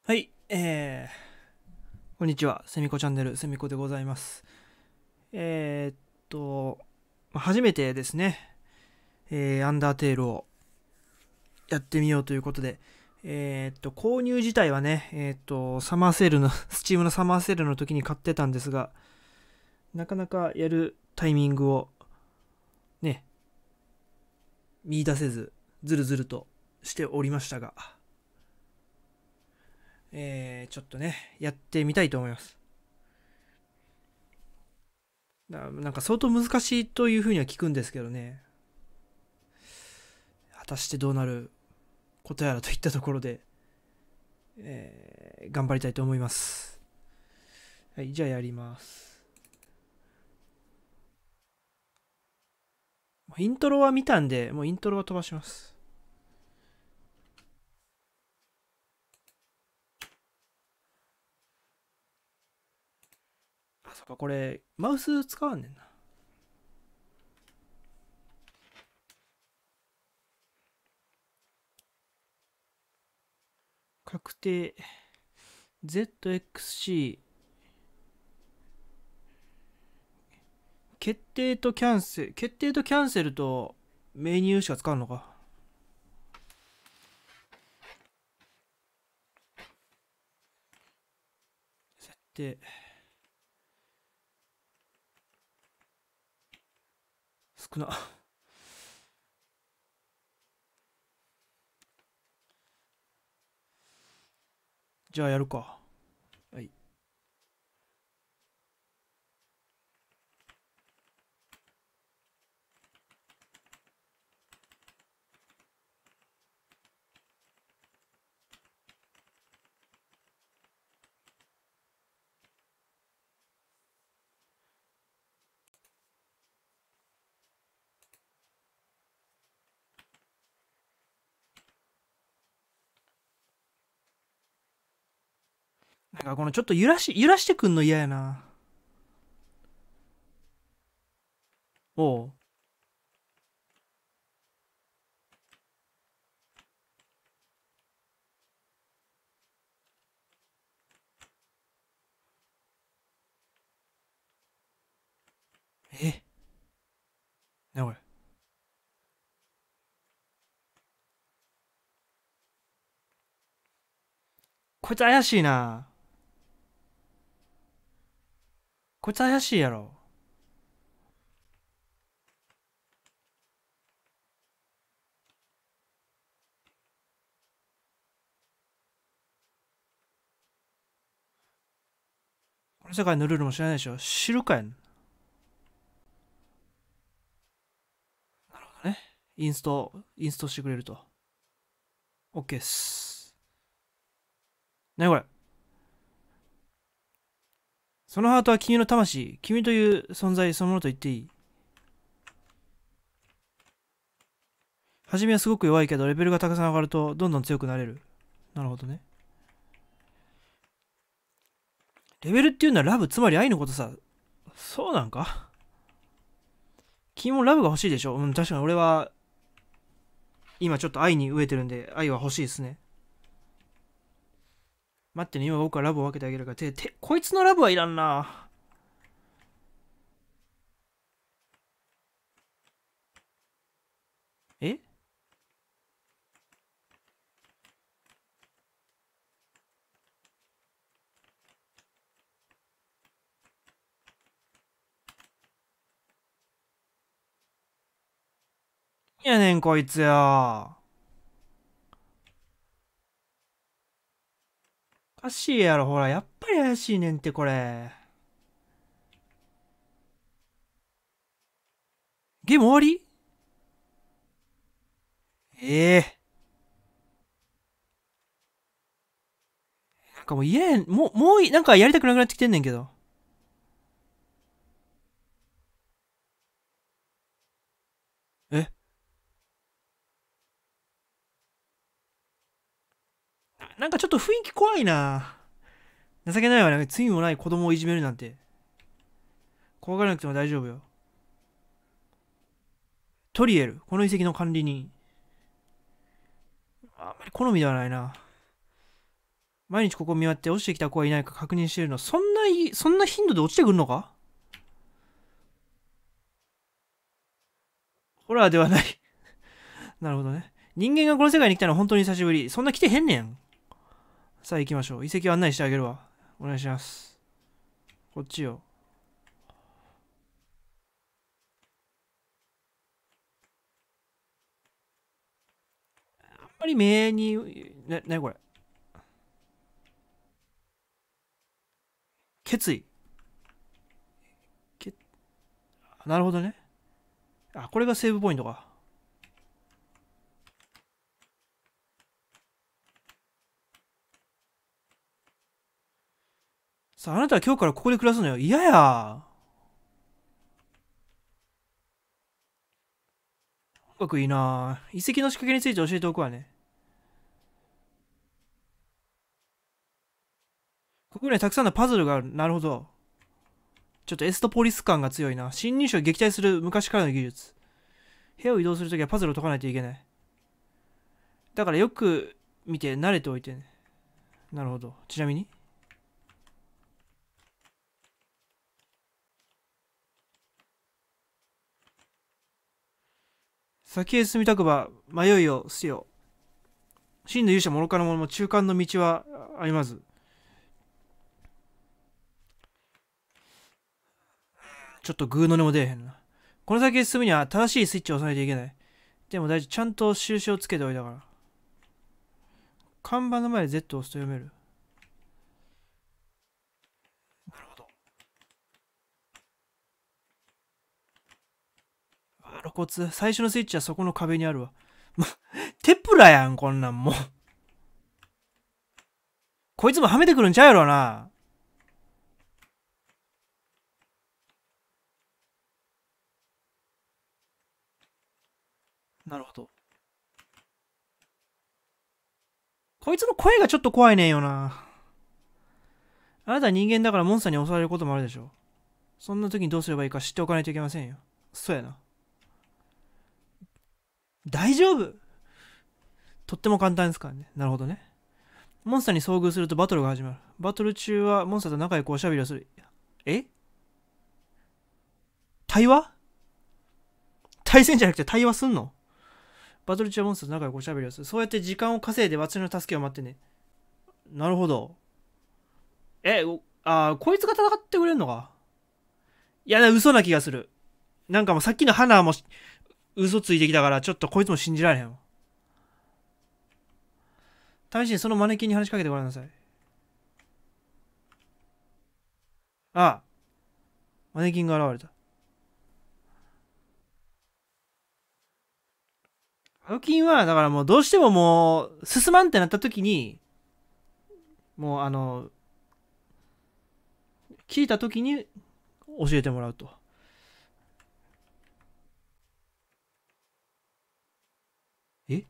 はい、こんにちは。セミコチャンネル、セミコでございます。えーっと、初めてですね、アンダーテールをやってみようということで、購入自体はね、サマーセールの、スチームのサマーセールの時に買ってたんですが、なかなかやるタイミングをね、見出せず、ずるずるとしておりましたが、ちょっとね、やってみたいと思います。なんか相当難しいというふうには聞くんですけどね、果たしてどうなることやらといったところで、頑張りたいと思います。はい、じゃあやります。イントロは見たんで、もうイントロは飛ばします。あ、そっか、これ、マウス使わんねんな。確定、ZXC、決定とキャンセルとメニューしか使うのか。設定、少な。じゃあやるか。はい。なんかこのちょっと揺らしてくんの嫌やな。おう。え、なこれ。こいつ怪しいな。こいつ怪しいやろ。この世界のルールも知らないでしょ。知るかやん。ね。インストしてくれると。OK っす。なにこれ。そのハートは君の魂、君という存在そのものと言っていい。初めはすごく弱いけど、レベルが高さ上がるとどんどん強くなれる。なるほどね。レベルっていうのはラブ、つまり愛のことさ。そうなんか。君もラブが欲しいでしょ。うん、確かに俺は、今ちょっと愛に飢えてるんで、愛は欲しいですね。待ってね、今僕はラブを分けてあげるから。こいつのラブはいらんな。え、いやねん、こいつよ。おかしいやろ、ほら、やっぱり怪しいねんって、これ。ゲーム終わり。ええなんかもう嫌やん、もうなんかやりたくなくなってきてんねんけど。え、なんかちょっと雰囲気怖いな。情けないわね。罪もない子供をいじめるなんて。怖がらなくても大丈夫よ。トリエル、この遺跡の管理人。あんまり好みではないな。 毎日ここ見回って落ちてきた子はいないか確認しているの。そんな頻度で落ちてくるのか？ホラーではない。なるほどね。人間がこの世界に来たのは本当に久しぶり。そんな来てへんねん。さあ行きましょう。遺跡を案内してあげるわ。お願いします。こっちよ。あんまり目に、なにこれ。決意。なるほどね。あ、これがセーブポイントか。さあ、あなたは今日からここで暮らすのよ。嫌や。音楽いいな。遺跡の仕掛けについて教えておくわね。ここにはたくさんのパズルがある。なるほど。ちょっとエストポリス感が強いな。侵入者を撃退する昔からの技術。部屋を移動するときはパズルを解かないといけない。だからよく見て慣れておいてね。なるほど。ちなみに先へ進みたくば迷いを捨てよ。真の勇者も愚かな者も中間の道はあります。ちょっとグーの音も出えへんな。この先へ進むには正しいスイッチを押さないといけない。でも大事、ちゃんと印をつけておいたから。看板の前で Z を押すと読める。なるほど。露骨。最初のスイッチはそこの壁にあるわ。テプラやん、こんなんもう。こいつもはめてくるんちゃうやろな。なるほど。こいつの声がちょっと怖いねんよな。あなたは人間だからモンスターに襲われることもあるでしょう。そんな時にどうすればいいか知っておかないといけませんよ。そうやな。大丈夫。とっても簡単ですからね。なるほどね。モンスターに遭遇するとバトルが始まる。バトル中はモンスターと仲良くおしゃべりをする。え対話？対戦じゃなくて対話すんの？バトル中はモンスターと仲良くおしゃべりをする。そうやって時間を稼いで私の助けを待ってね。なるほど。こいつが戦ってくれんのか？いや、嘘な気がする。なんかもうさっきの花も嘘ついてきたから、ちょっとこいつも信じられへんわ。試しにそのマネキンに話しかけてごらんなさい。ああ、マネキンが現れた。マネキンは、だからもうどうしてももう、進まんってなった時に、もう聞いた時に教えてもらうと。え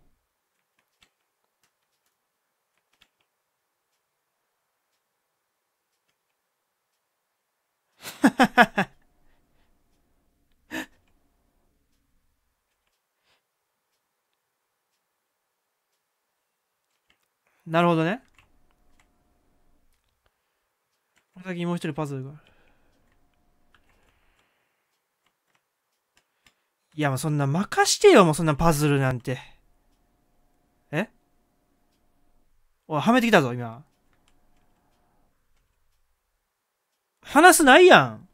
なるほどね。この先にもう一人パズルがある。いや、もうそんな任してよ、もうそんなパズルなんて。えおい、はめてきたぞ、今。話すないやん。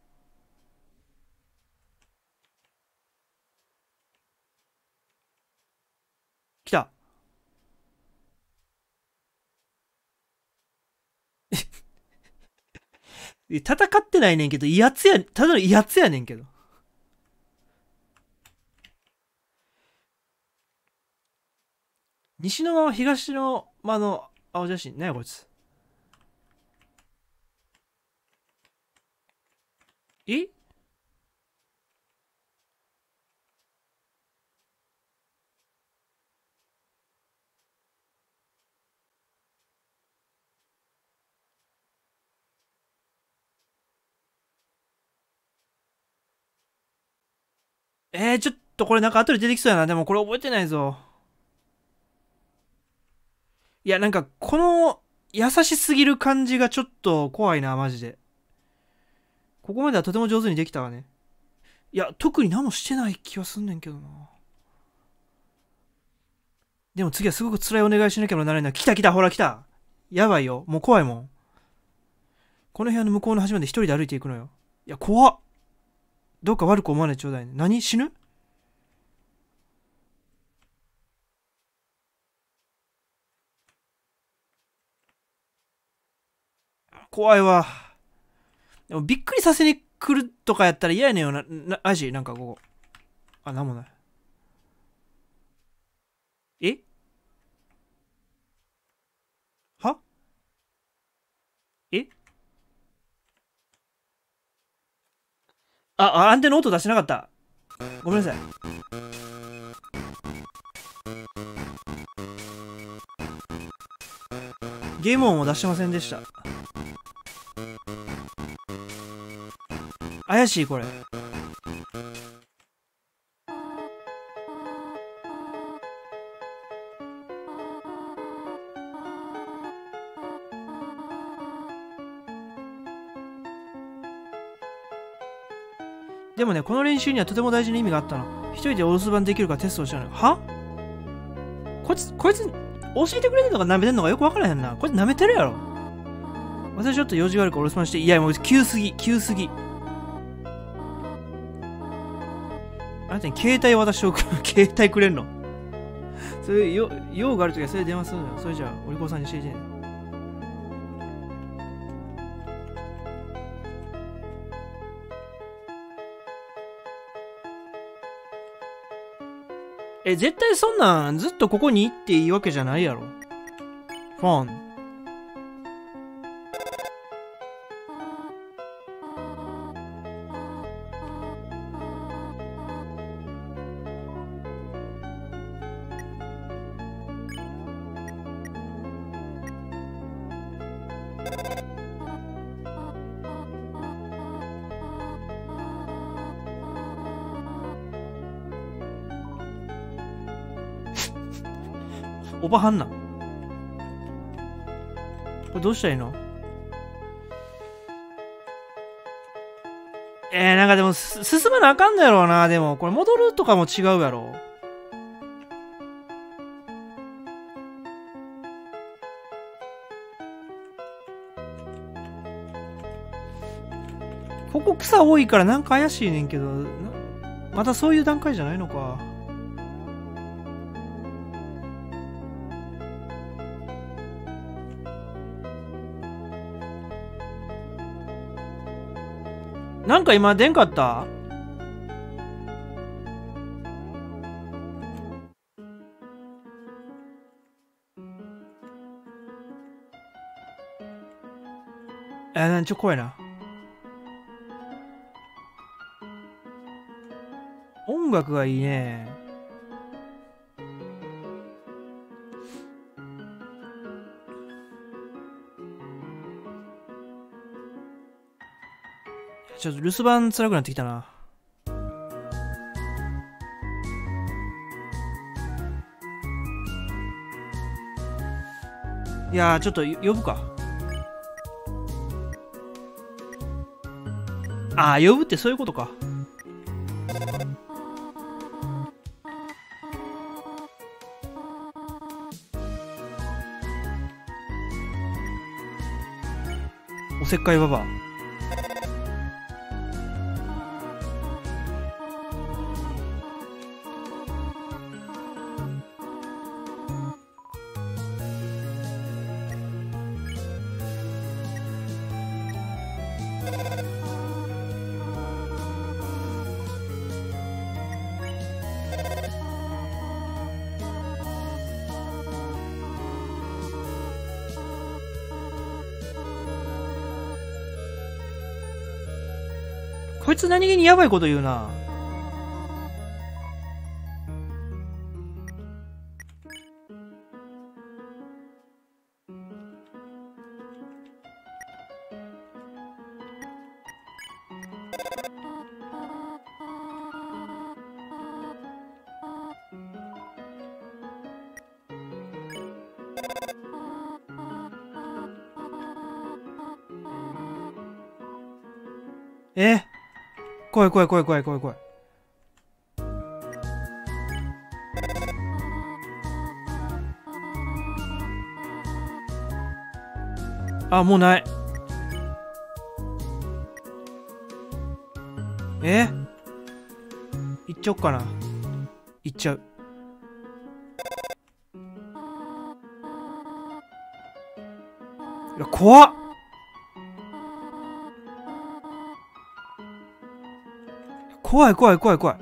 来た。戦ってないねんけど、威圧や、ただの威圧やねんけど。西の間は東の間の青写真。なんやこいつ。えちょっとこれなんか後で出てきそうやな。でもこれ覚えてないぞ。いや、なんかこの優しすぎる感じがちょっと怖いな、マジで。ここまではとても上手にできたわね。いや、特に何もしてない気はすんねんけどな。でも次はすごく辛いお願いしなきゃならないな。来た来た、ほら来た。やばいよ。もう怖いもん。この部屋の向こうの端まで一人で歩いていくのよ。いや、怖っ。どうか悪く思わないでちょうだいね。何死ぬ？怖いわ。でもびっくりさせに来るとかやったら嫌やねんよな。アジなんかここ。あ、なんもない。えはえアンテナ音出してなかった。ごめんなさい。ゲーム音を出してませんでした。怪しいこれ。でもね、この練習にはとても大事な意味があったの。一人でお留守番できるかテストをしたのよ。は？こいつ教えてくれてんのか舐めてんのかよくわからへんな。こいつ舐めてるやろ。私ちょっと用事があるからお留守番して。いや、もう急すぎ。あなたに携帯を渡しておく。携帯くれんの？そういう用があるときはそれで電話するのよ。それじゃあ、お利口さんに教えてね。絶対そんなんずっとここにっていいわけじゃないやろ。フォン。おばはんな。これどうしたらいいの？なんかでも進まなあかんのやろうな。でも、これ戻るとかも違うやろ。ここ草多いからなんか怪しいねんけど、またそういう段階じゃないのか。なんか今出んかった？怖いな。音楽がいいね。ちょっと留守番辛くなってきたな。いやー、ちょっと呼ぶか。ああ、呼ぶってそういうことか。おせっかいババア。こいつ何気にやばいこと言うな。 怖い怖い怖い怖い怖い怖い。あ、もうない。行っちゃおっかな。行っちゃう。いや、怖っ。怖い怖い怖い怖い。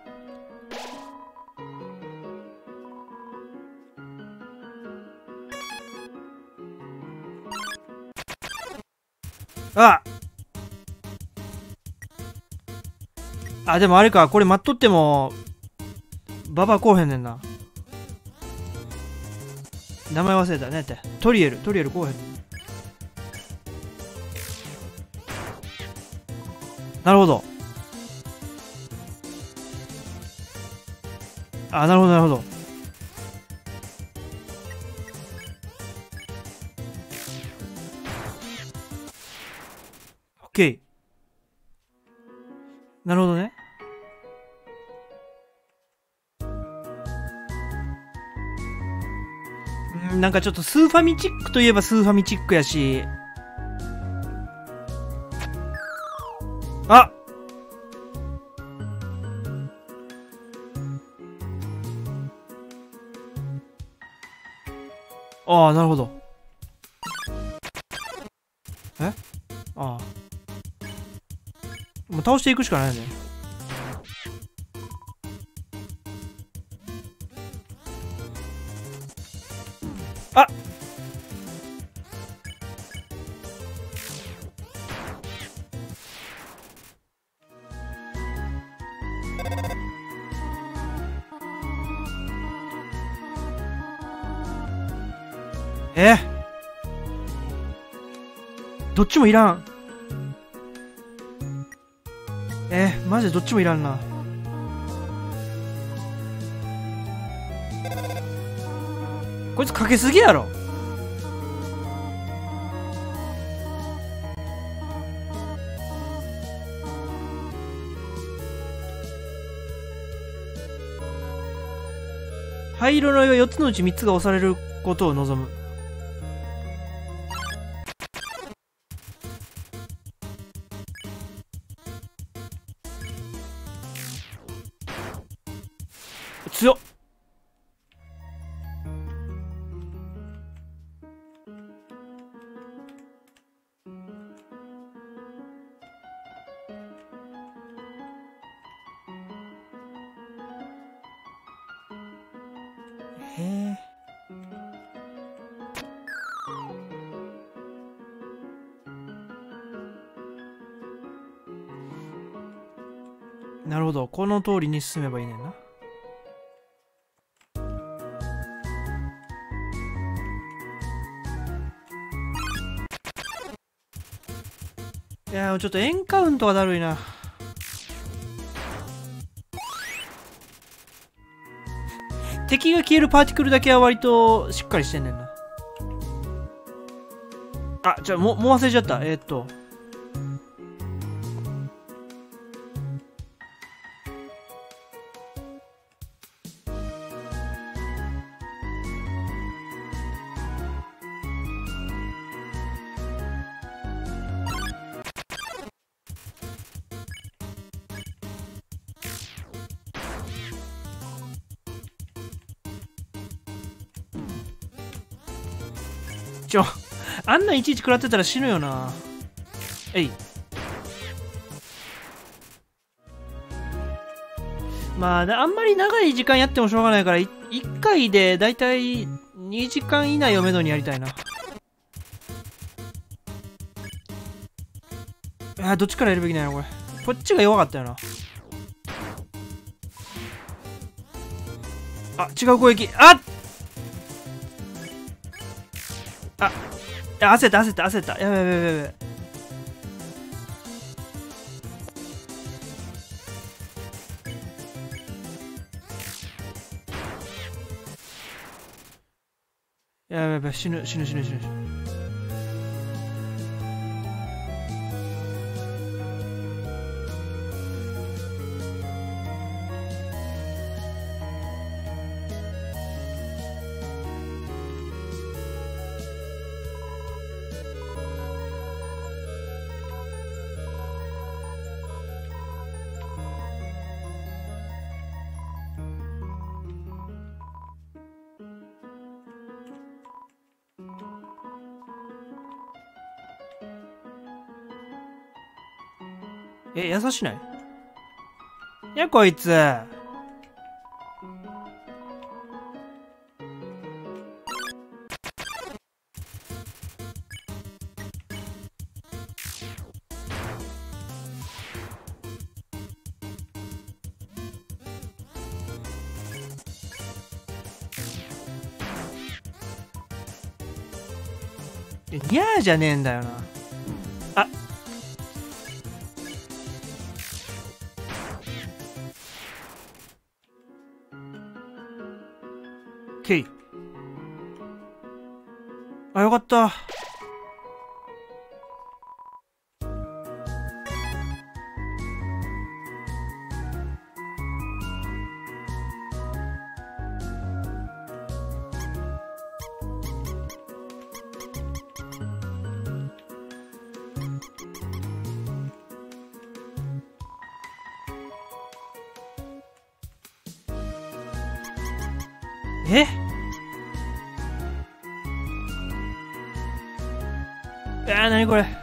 でもあれか、これ待っとってもババこうへんねんな。名前忘れたねって。トリエルこうへんねん。なるほど。なるほどなるほど。オッケー。なるほどね。なんかちょっとスーファミチックといえばスーファミチックやし。なるほど。もう倒していくしかないよね。どっちもいらん。マジでどっちもいらんな。こいつかけすぎやろ。灰色の4つのうち3つが押されることを望む。強っ。なるほど。この通りに進めばいいねんな。いやー、ちょっとエンカウントはだるいな。敵が消えるパーティクルだけは割としっかりしてんねんな。もう忘れちゃった。あんないちいち食らってたら死ぬよな。まあ、あんまり長い時間やってもしょうがないから、1回でだいたい2時間以内をめどにやりたいな。どっちからやるべきなのこれ。こっちが弱かったよな。違う攻撃。焦った。やべ。やべ、死ぬ。 優しないいや、こいつ。ニャーじゃねえんだよな。あ、ケイ。あ、よかった。なにこれ。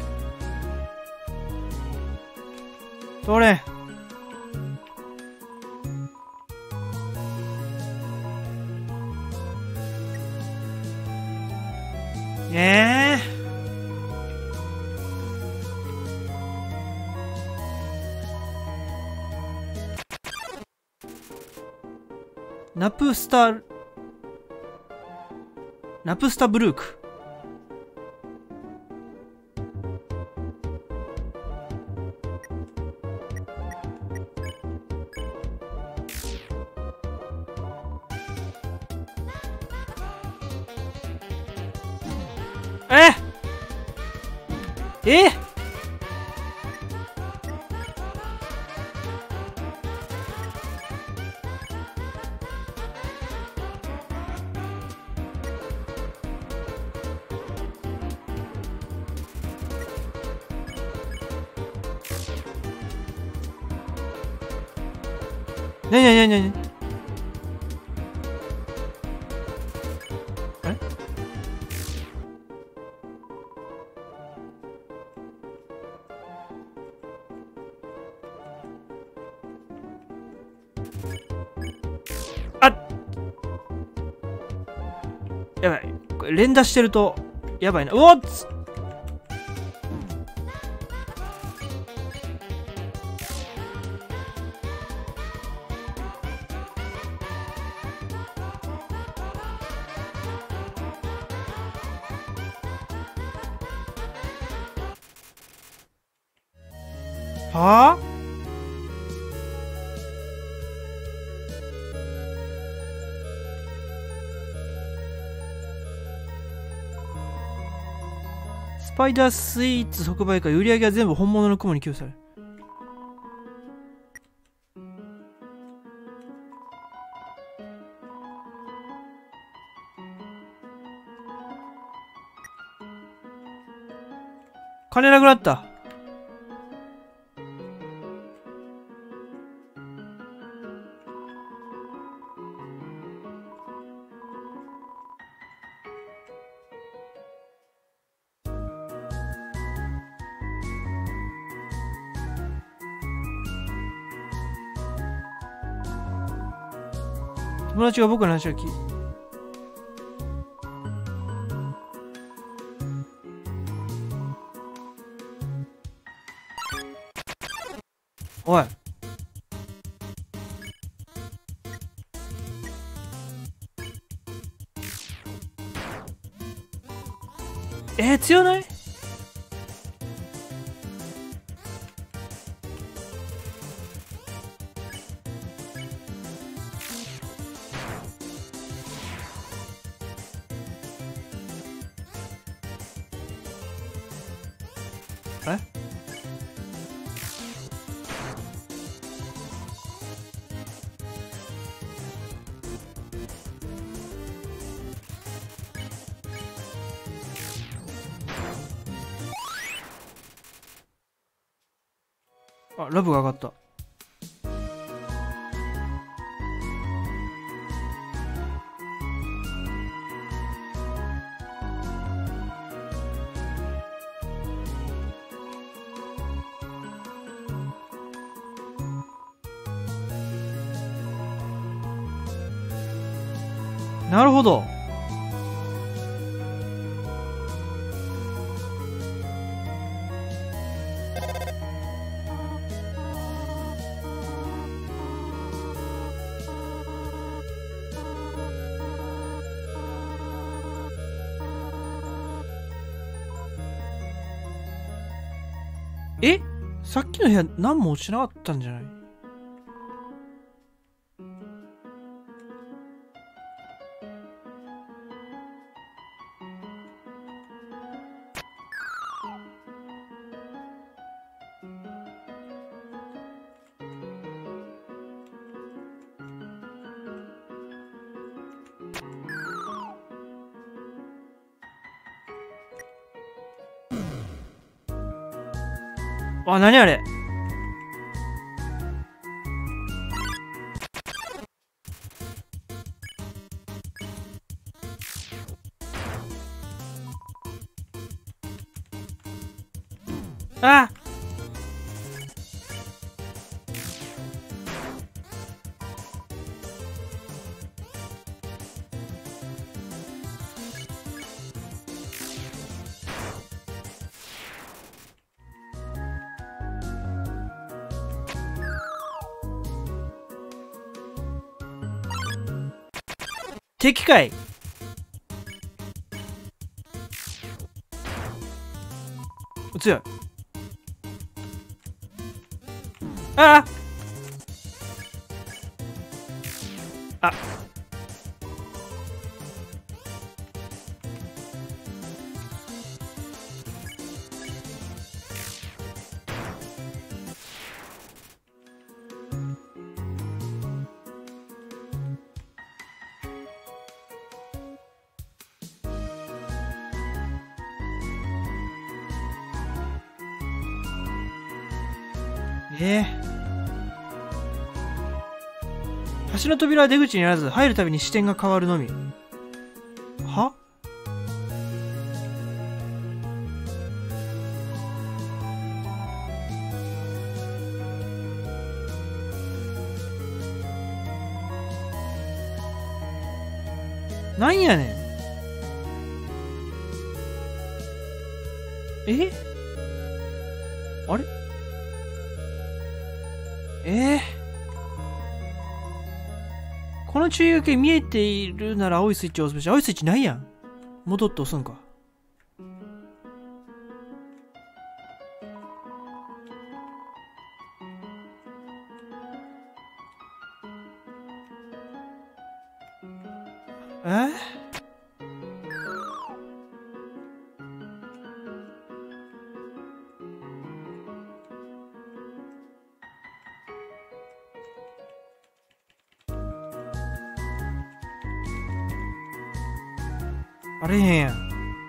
通れん。ナプスタブルーク。なにやばい。これ連打してるとやばいな。うおっつ。はあ？スパイダースイーツ即売会、売り上げは全部本物の雲に寄付される。金なくなった。友達が僕の話を聞いおい。強ない？ラブが上がった。 なるほど。え、さっきの部屋何も落ちなかったんじゃない？あ、何あれ。あ、敵かい。強い。ああ、橋の扉は出口にあらず、入るたびに視点が変わるのみ。は？なんやねん。あれ？この注意書き見えているなら青いスイッチを押すべし。青いスイッチないやん。戻って押すんか。あれへんやん。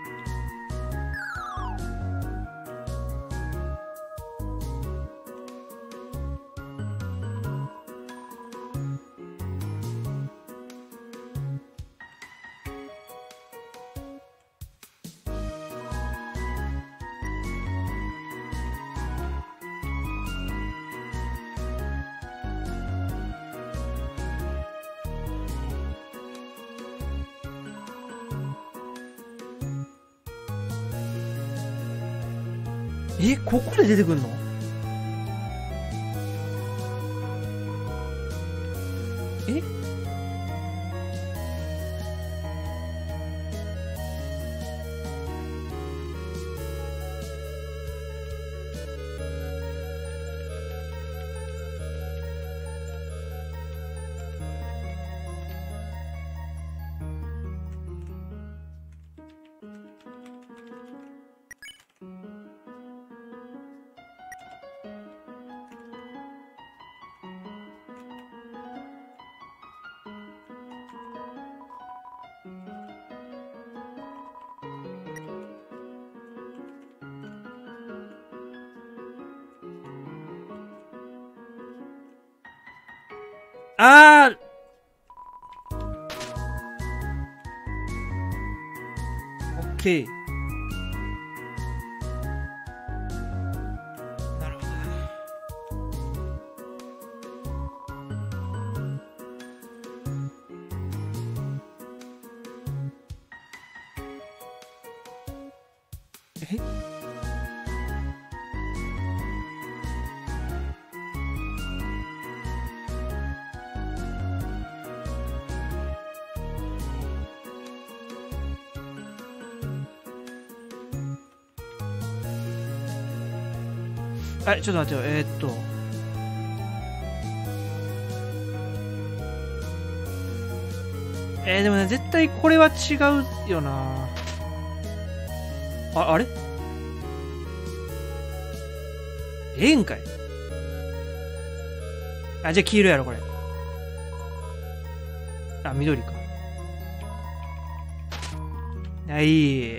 ここで出てくんの？あー、オッケー。なるほど。 えちょっと待ってよ。でもね、絶対これは違うよな。あれええんかい。じゃあ黄色やろ、これ。緑か。いい。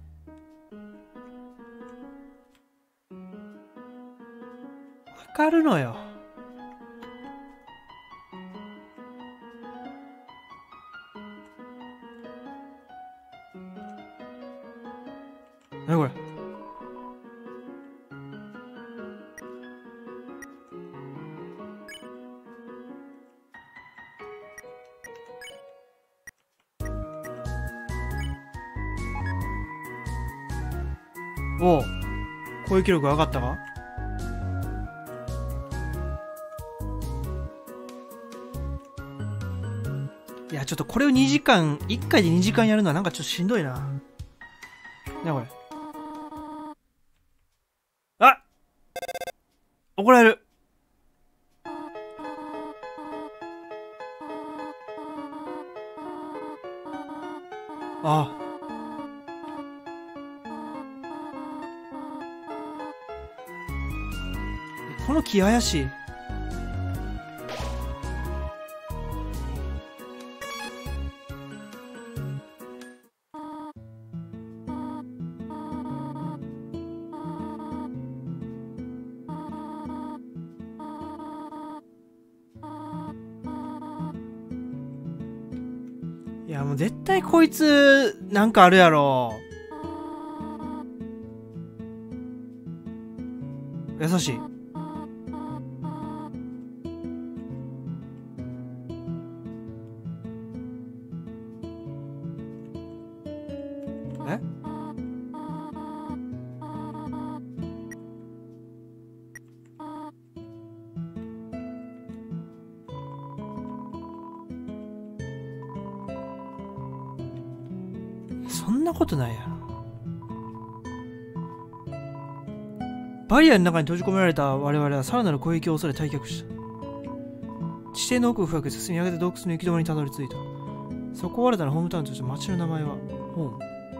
わかるのよ。何これ。おう、攻撃力上がったか。いや、ちょっとこれを2時間、1回で2時間やるのはなんかちょっとしんどいな。なこれ。怒られる。この木怪しい。いや、もう絶対こいつなんかあるやろ。優しい。そんなことないやろ。バリアの中に閉じ込められた我々はさらなる攻撃を恐れ退却した。地底の奥を深く進み上げて洞窟の行き止まりにたどり着いた。そこを新たなホームタウンとして町の名前はホ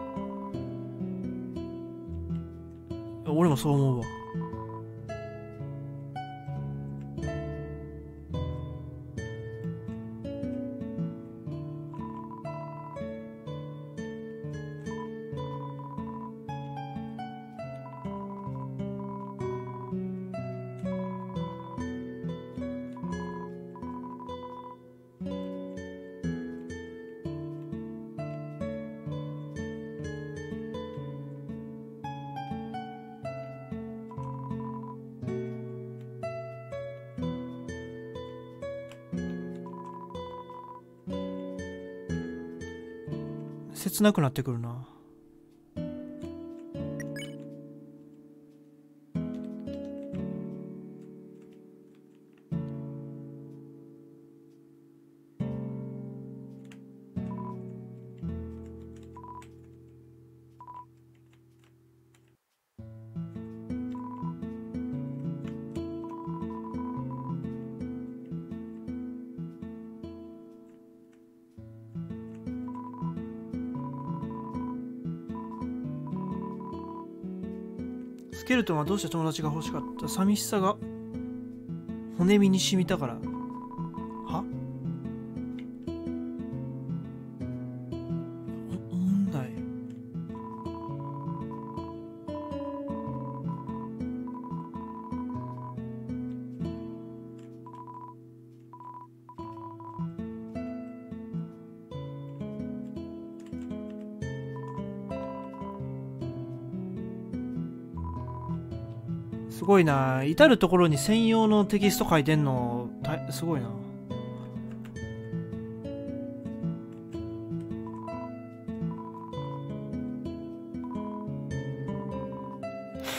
ーム。俺もそう思うわ。切なくなってくるな。スケルトンはどうして友達が欲しかった。寂しさが骨身に染みたから。は？おんない。すごいな。至るところに専用のテキスト書いてんの、すごいな。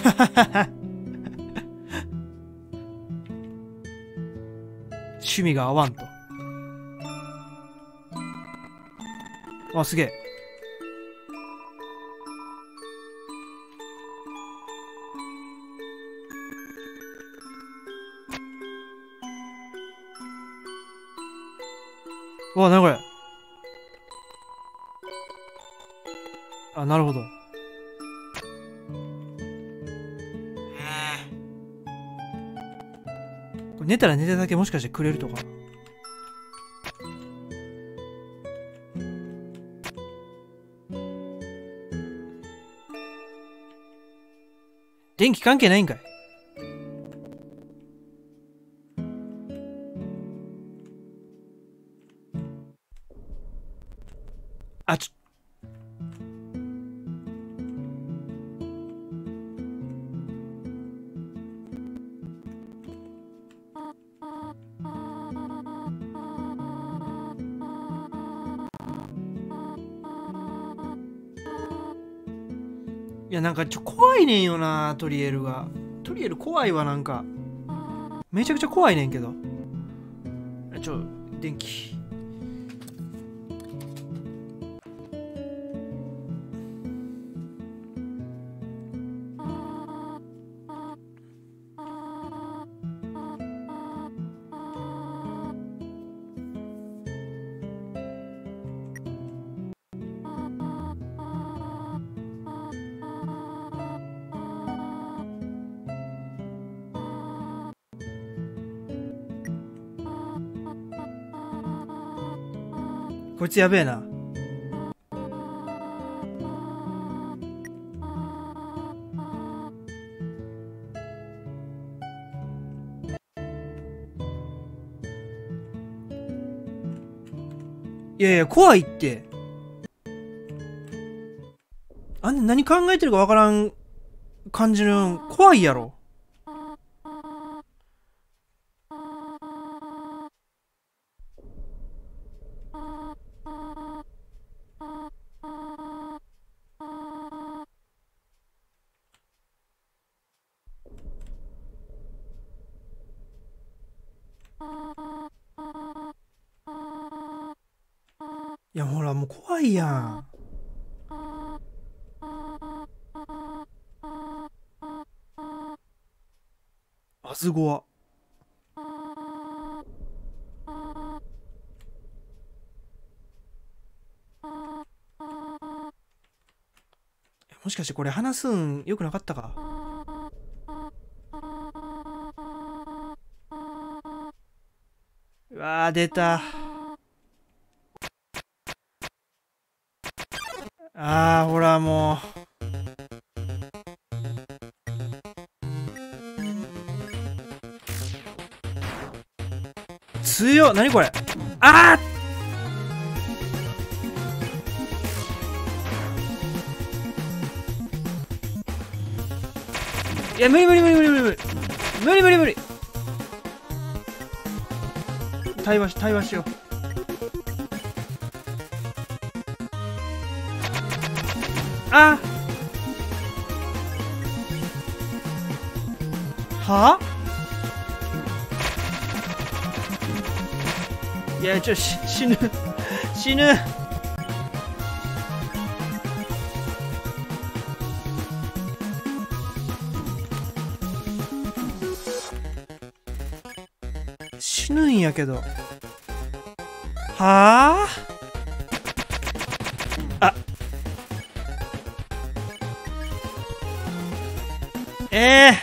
趣味が合わんと。あ、すげえ。うわ、なにこれ。あ、なるほど。これ寝たら寝ただけもしかしてくれるとか。電気関係ないんかい。あ、いや、なんか怖いねんよな、トリエルが。トリエル怖いわ、なんか。めちゃくちゃ怖いねんけど。電気。こいつやべえな。いやいや、怖いって。あん何考えてるかわからん感じの怖いやろ。いや、ほら、もう怖いやん。あずごわ。もしかしてこれ話すんよくなかったか。うわー、出た。あー、ほらもう。強っ。何これ。あー、いや、無理無理無理無理無理無理無理無理無理。対話しよう。あはあ。いや、死ぬ死ぬ。死ぬんやけど。はあ。え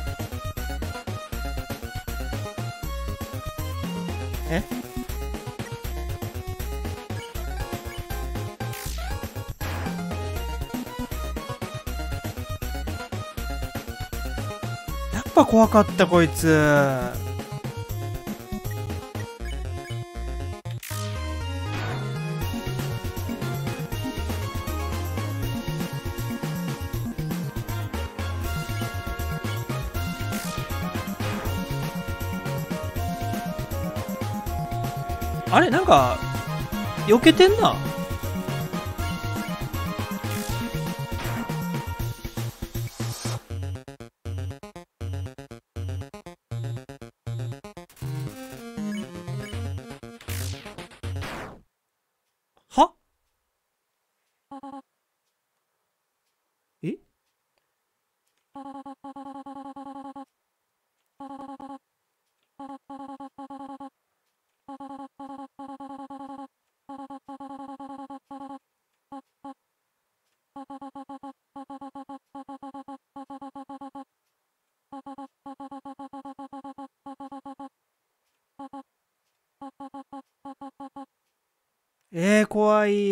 やっぱ怖かった、こいつ。あれ、なんか避けてんな。 え怖い。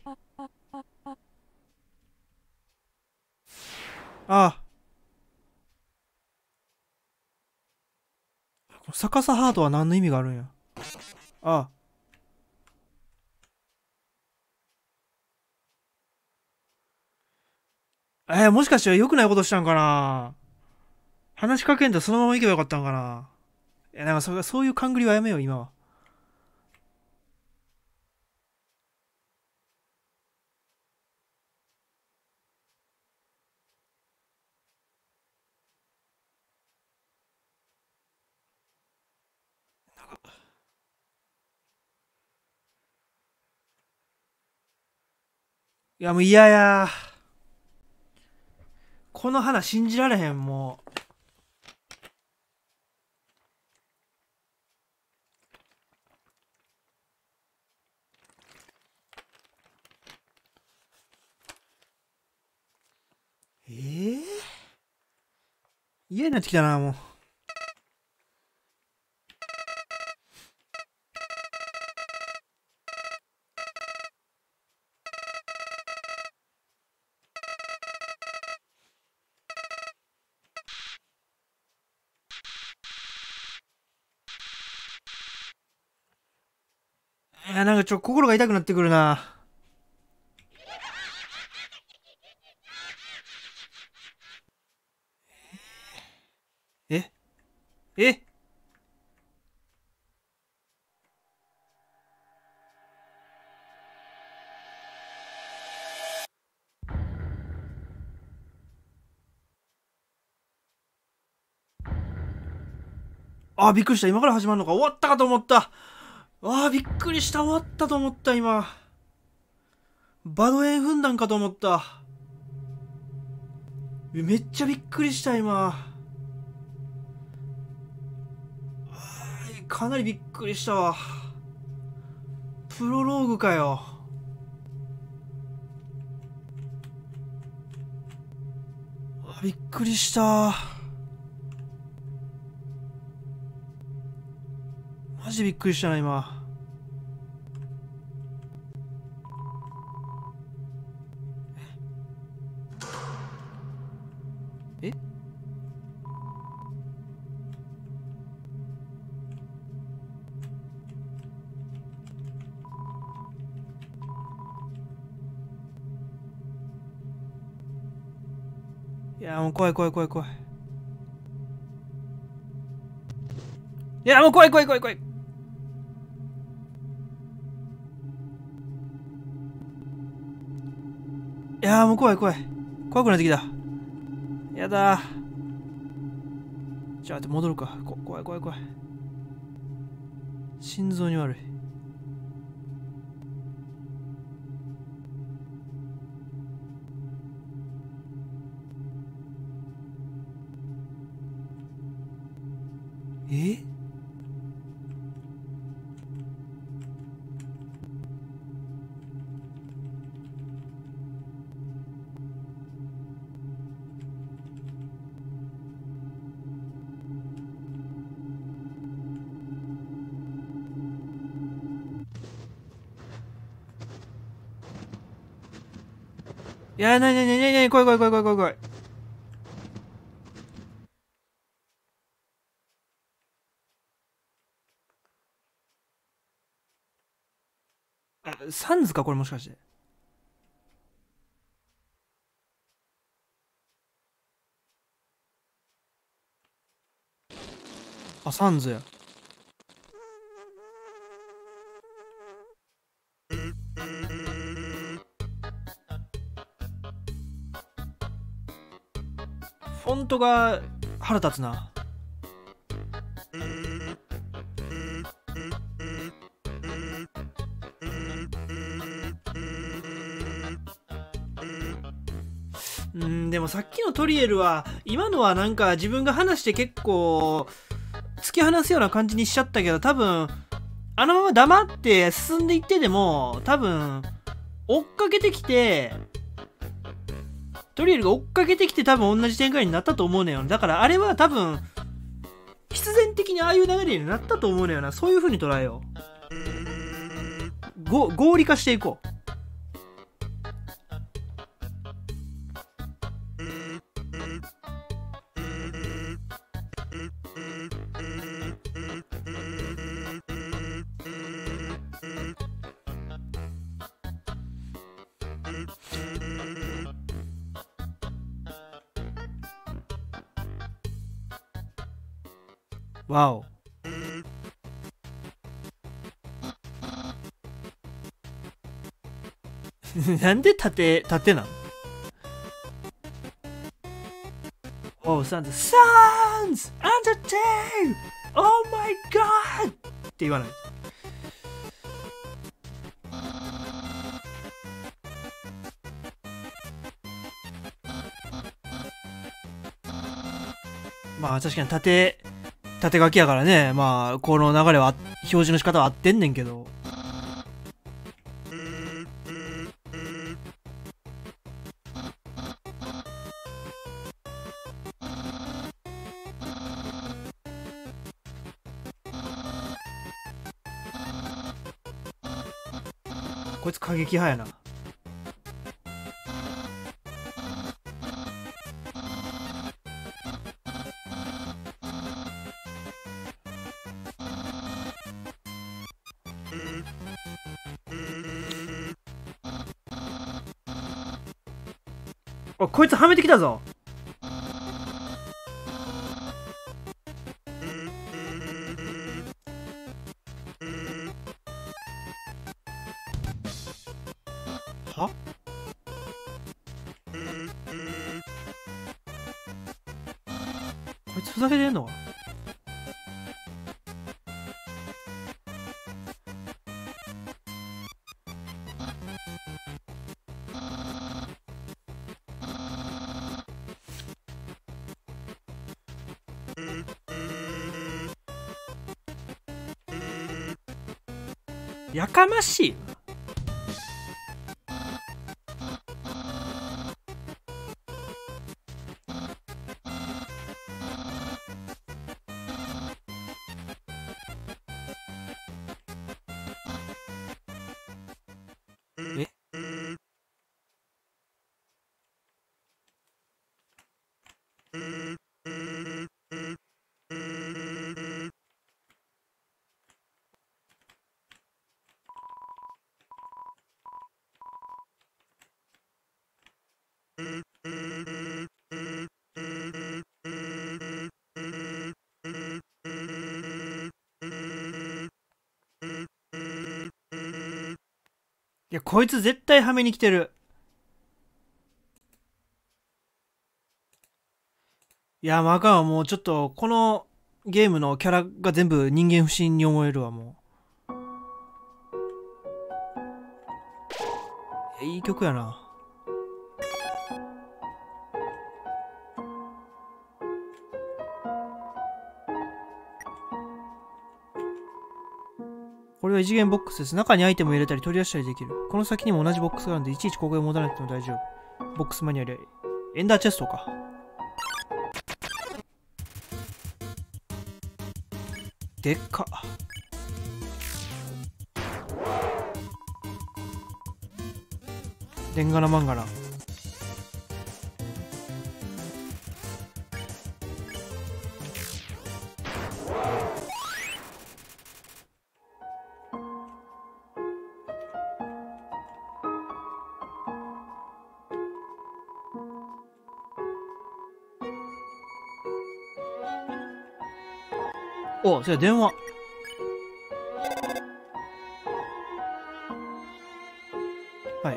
あ、逆さハートは何の意味があるんや。あ、もしかして良くないことしたんかな。話しかけんとそのまま行けばよかったんかな。なんかそういう勘繰りはやめよう、今は。いや、もう嫌や。この花信じられへん、もう。嫌になってきたな、もう。なんか心が痛くなってくるな。ええびっくりした。今から始まるのか。終わったかと思った。びっくりした。終わったと思った、今。バドエン踏んだんかと思った。めっちゃびっくりした、今。かなりびっくりしたわ。プロローグかよ。びっくりした。マジでびっくりしたな、今。えいや、もう怖い怖い怖い怖い。いや、もう怖い怖い怖い怖い。いや、もう怖い怖い。怖くなってきた。やだ。じゃあ、戻るか。怖い怖い怖い。心臓に悪い。えいや、なになになになに怖い怖い怖い怖い怖い怖い。サンズかこれもしかして。サンズや。フォントが腹立つな。 でもさっきのトリエルは、今のはなんか自分が話して結構、突き放すような感じにしちゃったけど、多分、あのまま黙って進んでいってでも、多分、追っかけてきて、トリエルが追っかけてきて多分同じ展開になったと思うのよ。だからあれは多分、必然的にああいう流れになったと思うのよな。そういう風に捉えよう。合理化していこう。わお。なんで縦なの？ Oh, Sans! Sans! Undertale! Oh my god! って言わない。まあ確かに縦書きやからね。まあこの流れは表示の仕方は合ってんねんけど。こいつ過激派やな。あ、こいつはめてきたぞ。は？こいつふざけてんのか？やかましい。え？いや、こいつ絶対はめに来てる。いや、まああかんわ。もうちょっと、このゲームのキャラが全部人間不信に思えるわ、もう。いい曲やな。これは異次元ボックスです。中にアイテムを入れたり取り出したりできる。この先にも同じボックスがあるので、いちいちここへ戻らなくても大丈夫。ボックスマニュアルやエンダーチェストか。でっか。レンガナマンガナ。お、それ電話。はい。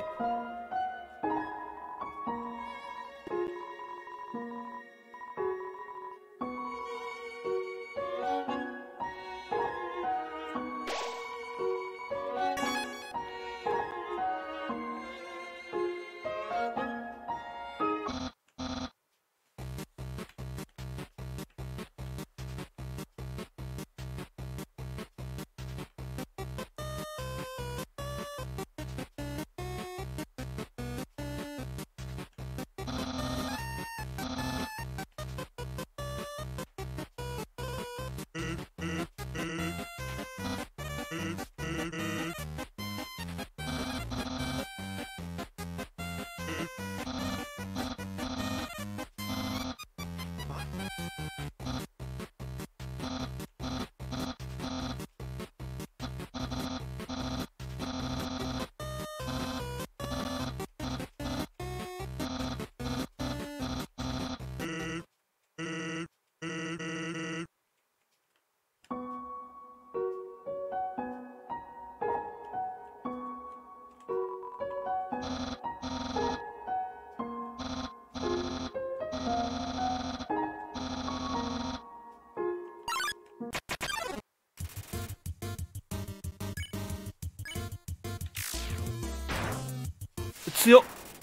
強っ。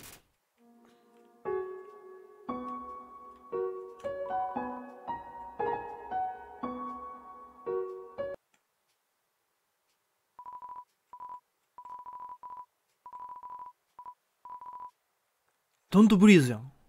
ドントブリーズやん。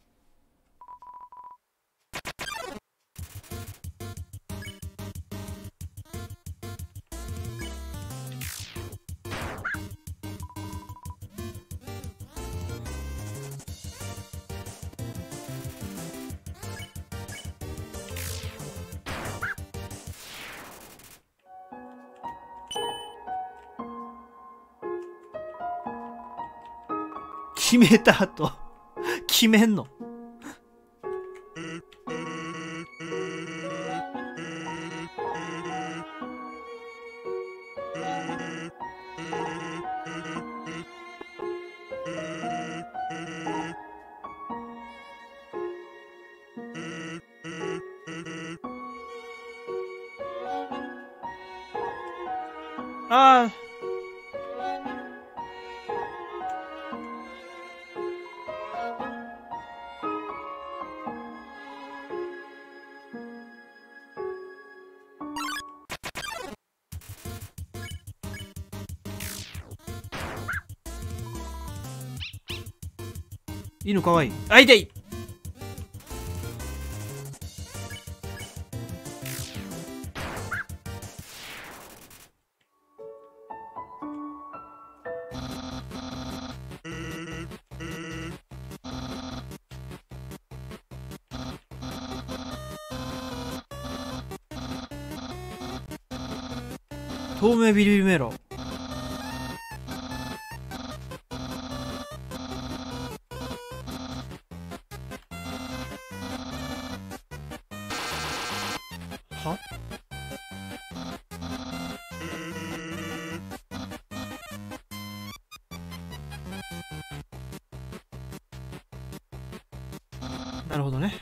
決めた後決めんの。ああ、犬かわいい。あ、痛い。透明ビリビリメロ。は、なるほどね。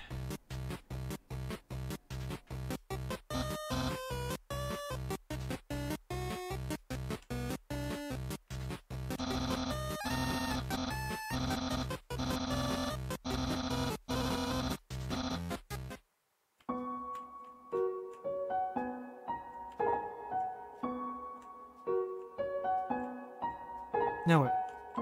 ね、これ。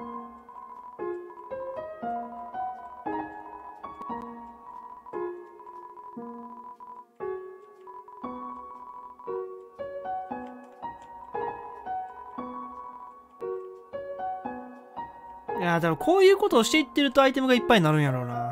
いやー、多分こういうことをしていってるとアイテムがいっぱいになるんやろうな。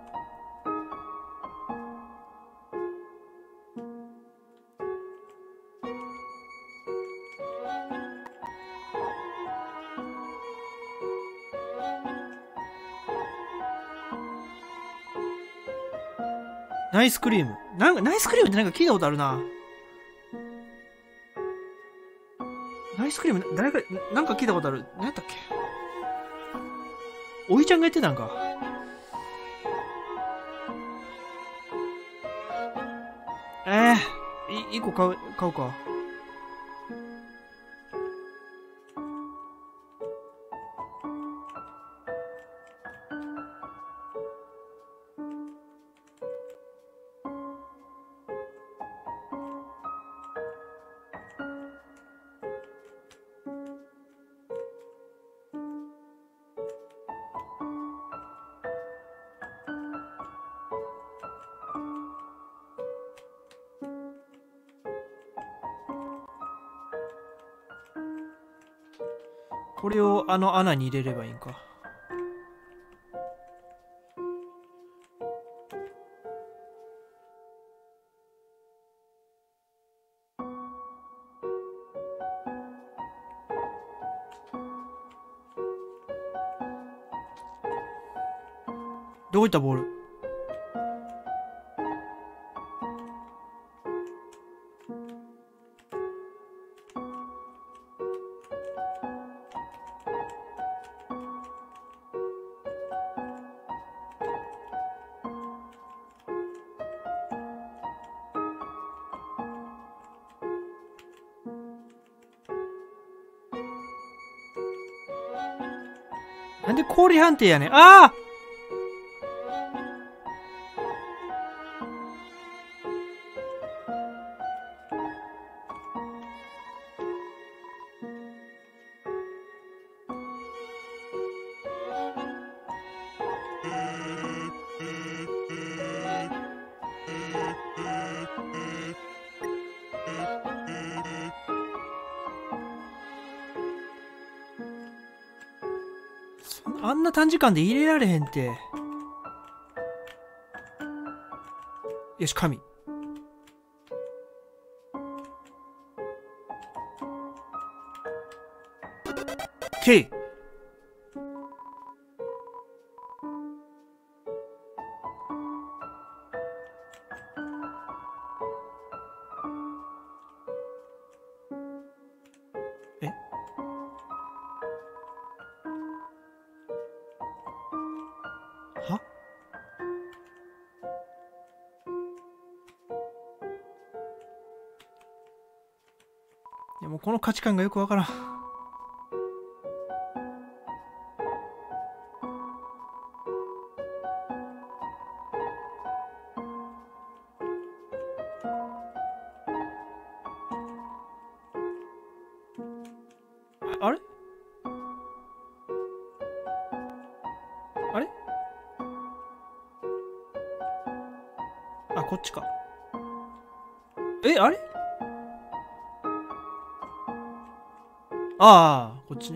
ナイスクリーム。なんか、ナイスクリームってなんか聞いたことあるな。ナイスクリーム、誰か、なんか聞いたことある。何やったっけ。おいちゃんが言ってたんか。一個買うか。これをあの穴に入れればいいんか。どこ行ったボール。 なんで氷判定やねん。あああんな短時間で入れられへんて。よし、神。K。えはいやもうこの価値観がよくわからん。あれあれあ、こっちか。あれああ、こっちね。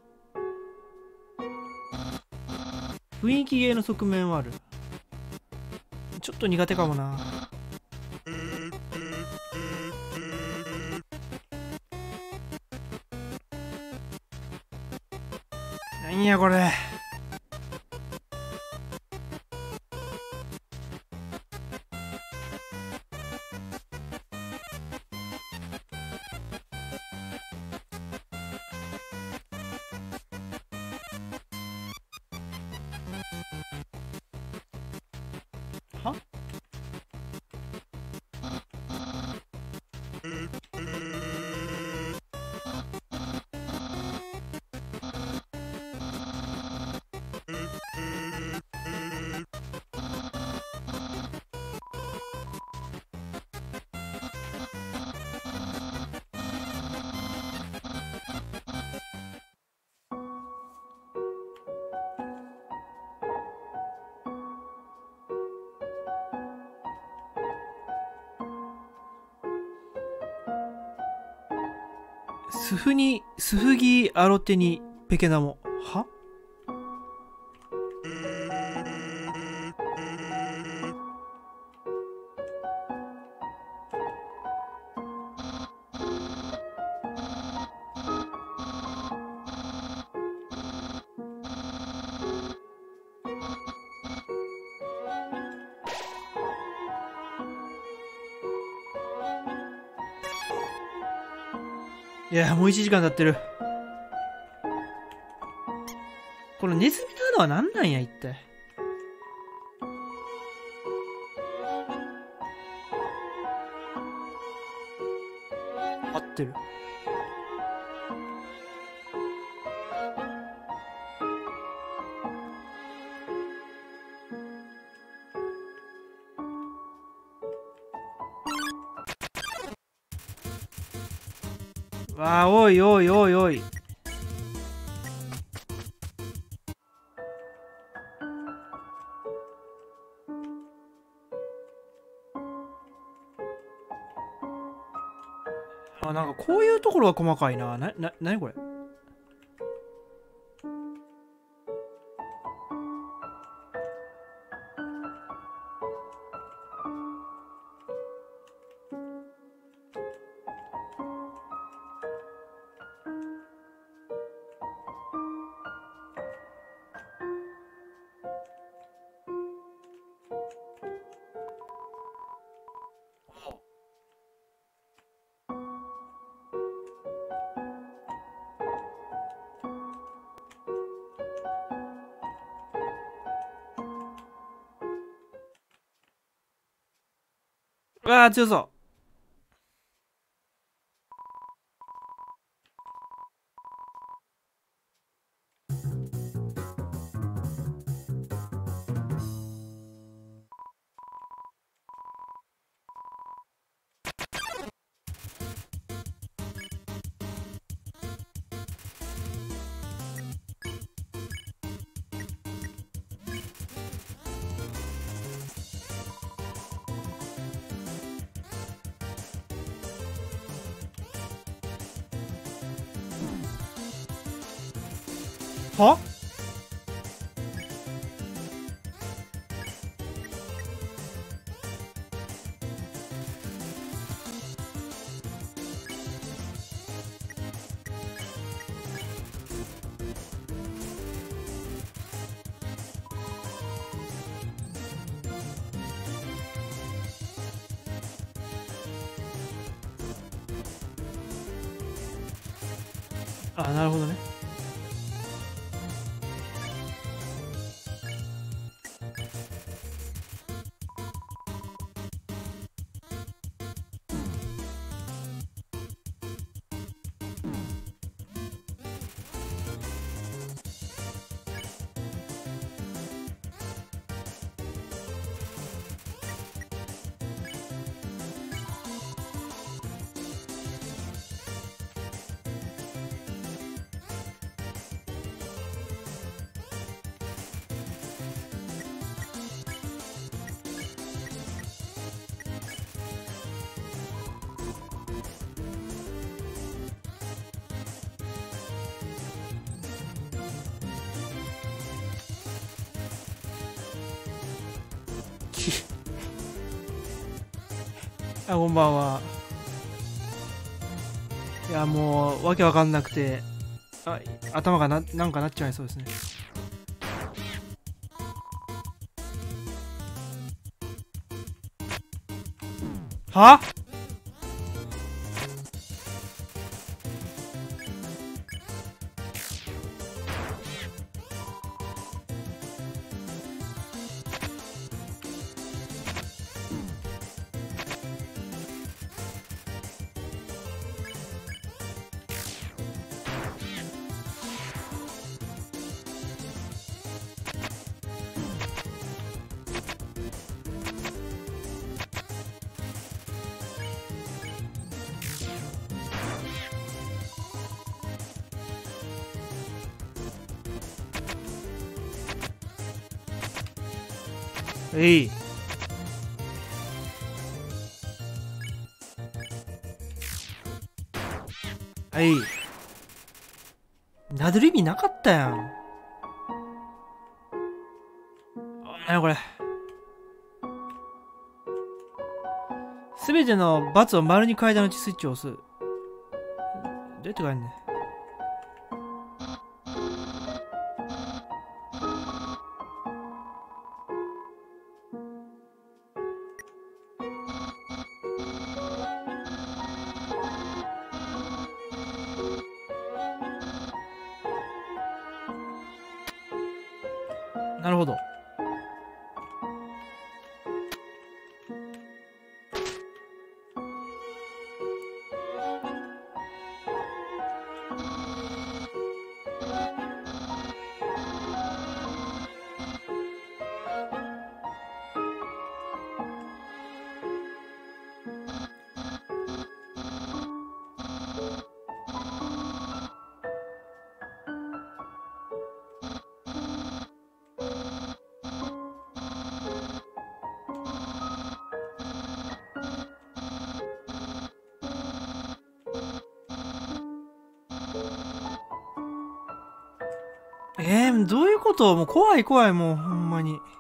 雰囲気芸の側面はある。ちょっと苦手かもな。なんやこれ。はスフに、スフギアロテにペケナモ。いや、もう1時間経ってる。このネズミの穴は何なんや、一体。合ってる。わあ、おいおいおいおい。あ、なんかこういうところが細かいな。なにこれ。うわあ、強そう。 は？あ、なるほどね。あ、こんばんは。いや、もう、わけわかんなくて、頭がなんかなっちゃいそうですね。は？えい。はい。なでる意味なかったやん。なにこれ。すべての×を丸に変えた後スイッチを押す。どうやって変えんねん。なるほど。どういうこと？もう怖い怖い、もうほんまに。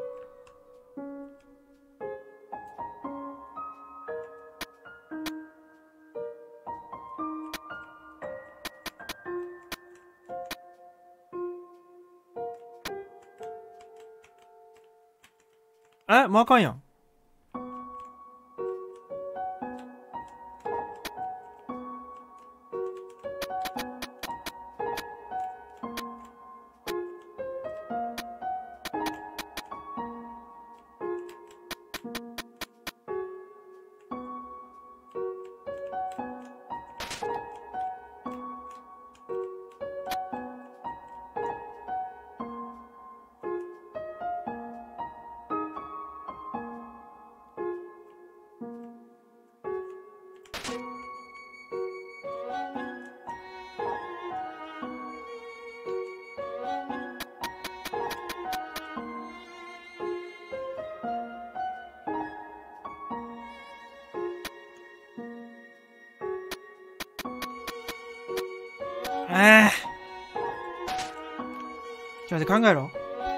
もうあかんやん。 ちょっと待って、考えろ。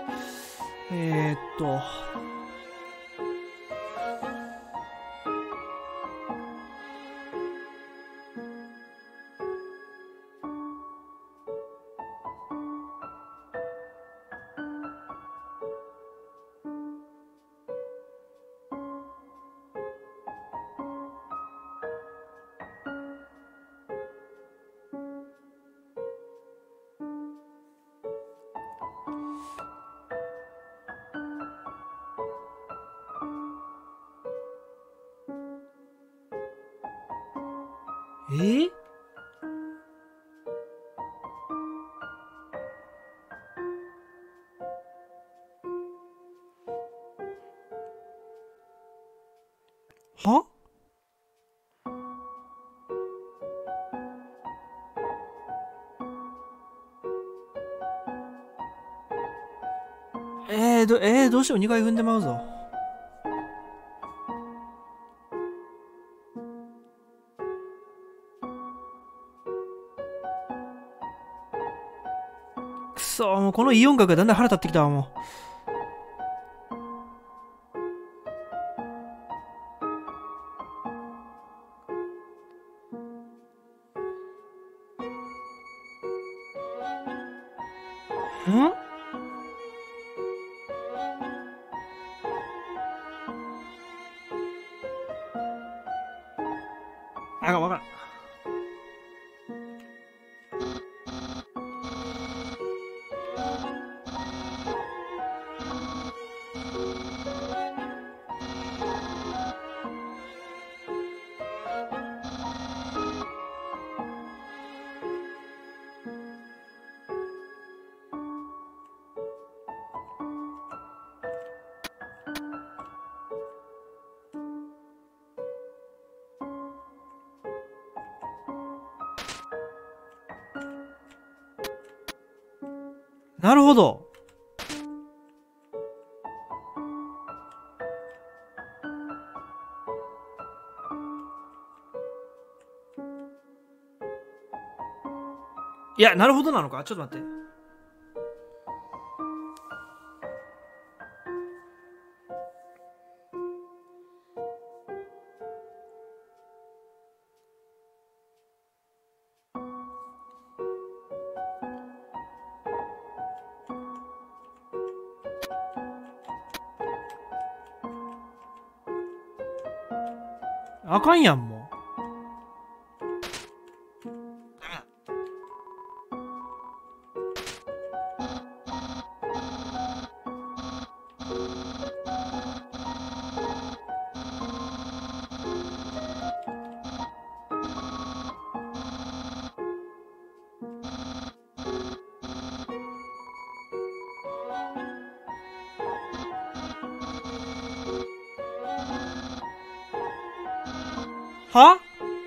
はどうしても2回踏んでまうぞ。くそー、もうこのいい音楽がだんだん腹立ってきたわ、もう。わからん。なるほど。いや、なるほどなのか。ちょっと待って。あかんやん、もう。は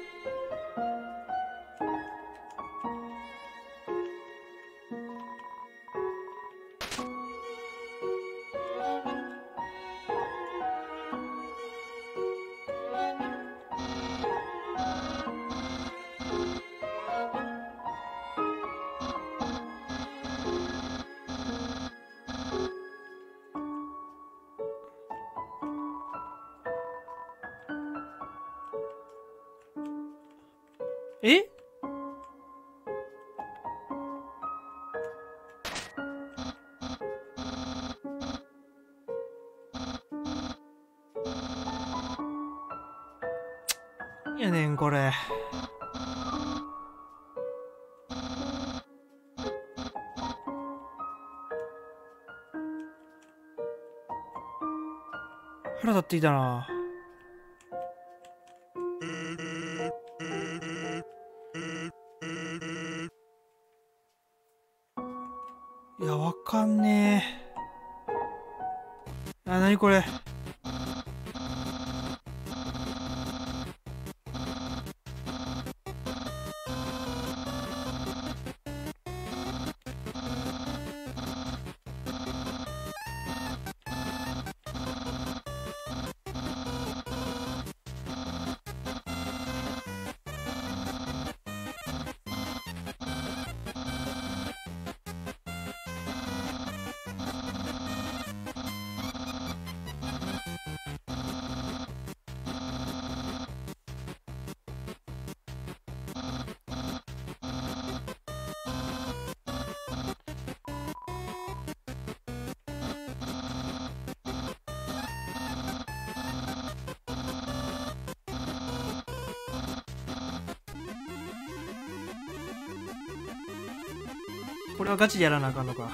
えやねん、これ。腹立ってきたな。いや、わかんねえ。あ、なにこれ。 これはガチでやらなあかんのか。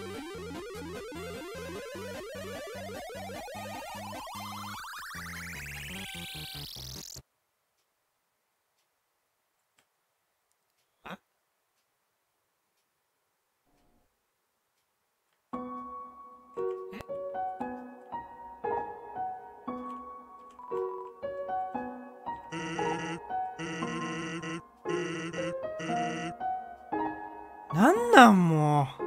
なんなんもう。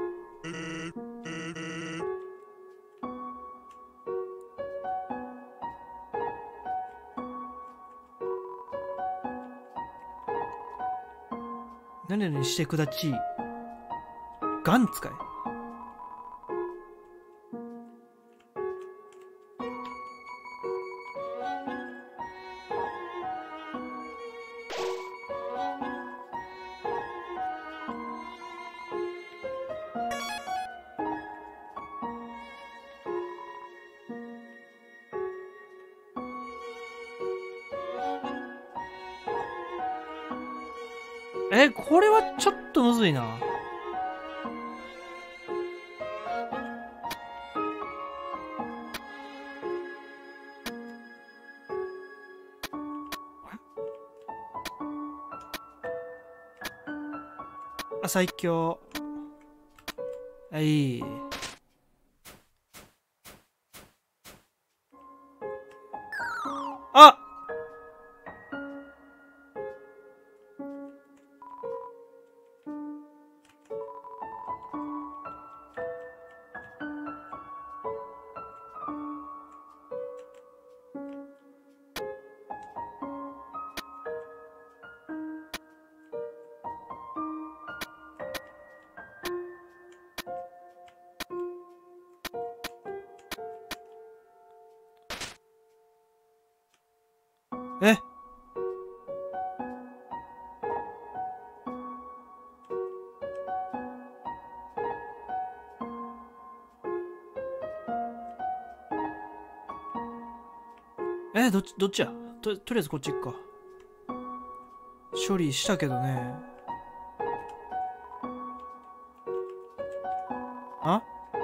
何々してくだち。ガン使い。これはちょっとむずいな。あ、最強。はい。あ、えどっちや。とりあえずこっち行くか。処理したけどね。あ、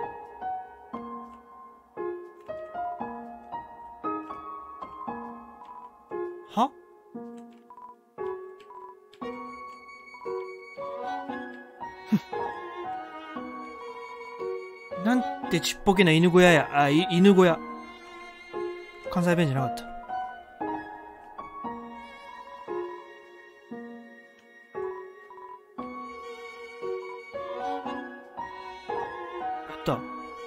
はなんてちっぽけな犬小屋や。あ、犬小屋。関西弁じゃなかった。あった。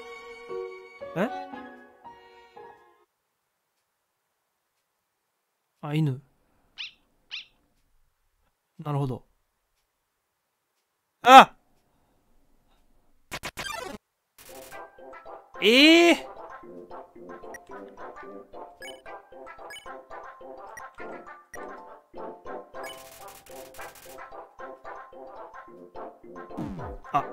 あ、犬。なるほど。あ、ええー、あ、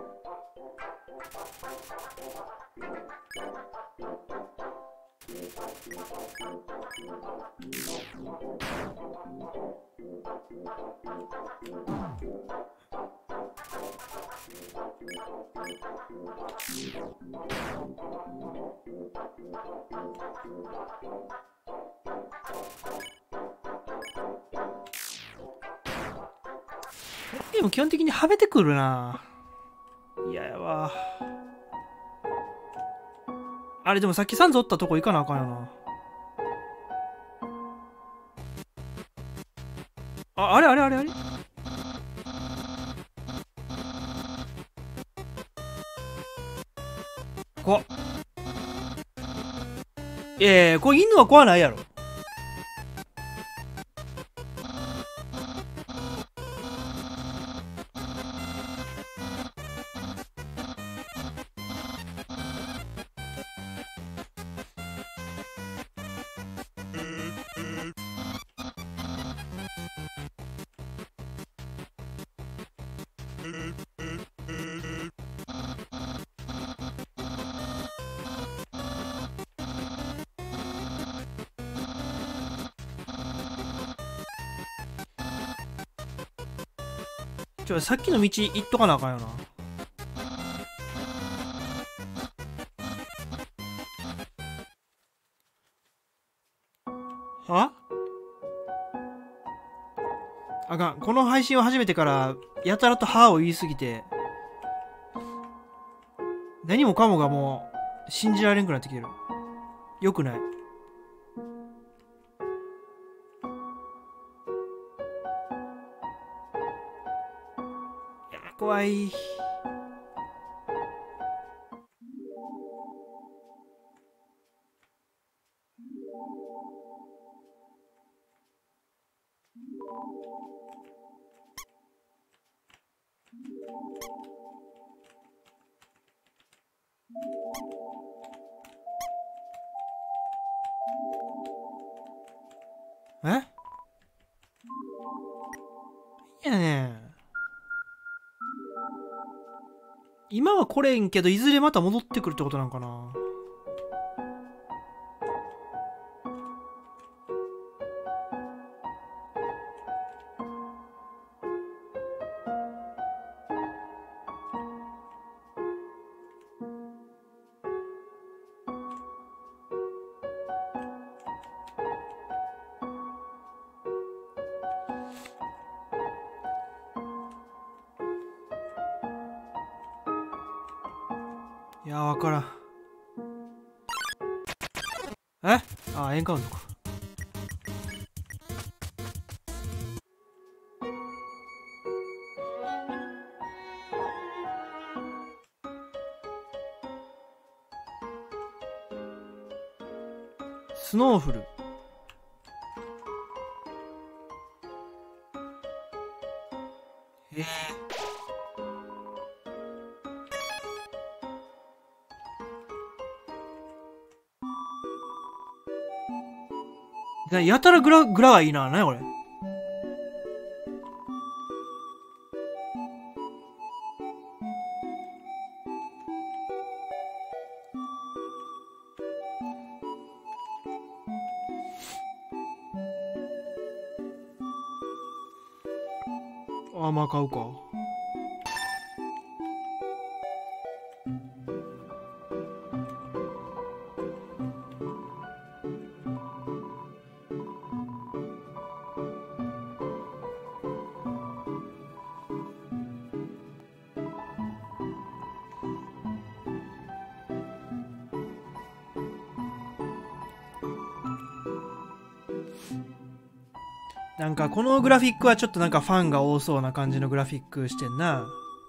でも基本的にはめてくるな。嫌やわ。あれでもさっきサンズおったとこ行かなあかんよな。あれ怖っ。これ犬は怖ないやろ。さっきの道行っとかなあかんよな。 はあかん。この配信を始めてから、やたらとはを言いすぎて、何もかもがもう、信じられんくなってきてる。よくない。いや、怖い。えいやねん。今は来れんけど、いずれまた戻ってくるってことなんかな。いや、わからん。エンカウントか。スノーフル。やたらグラがいいな。なにこれ。まあ買うか。なんかこのグラフィックはちょっとなんかファンが多そうな感じのグラフィックしてんな。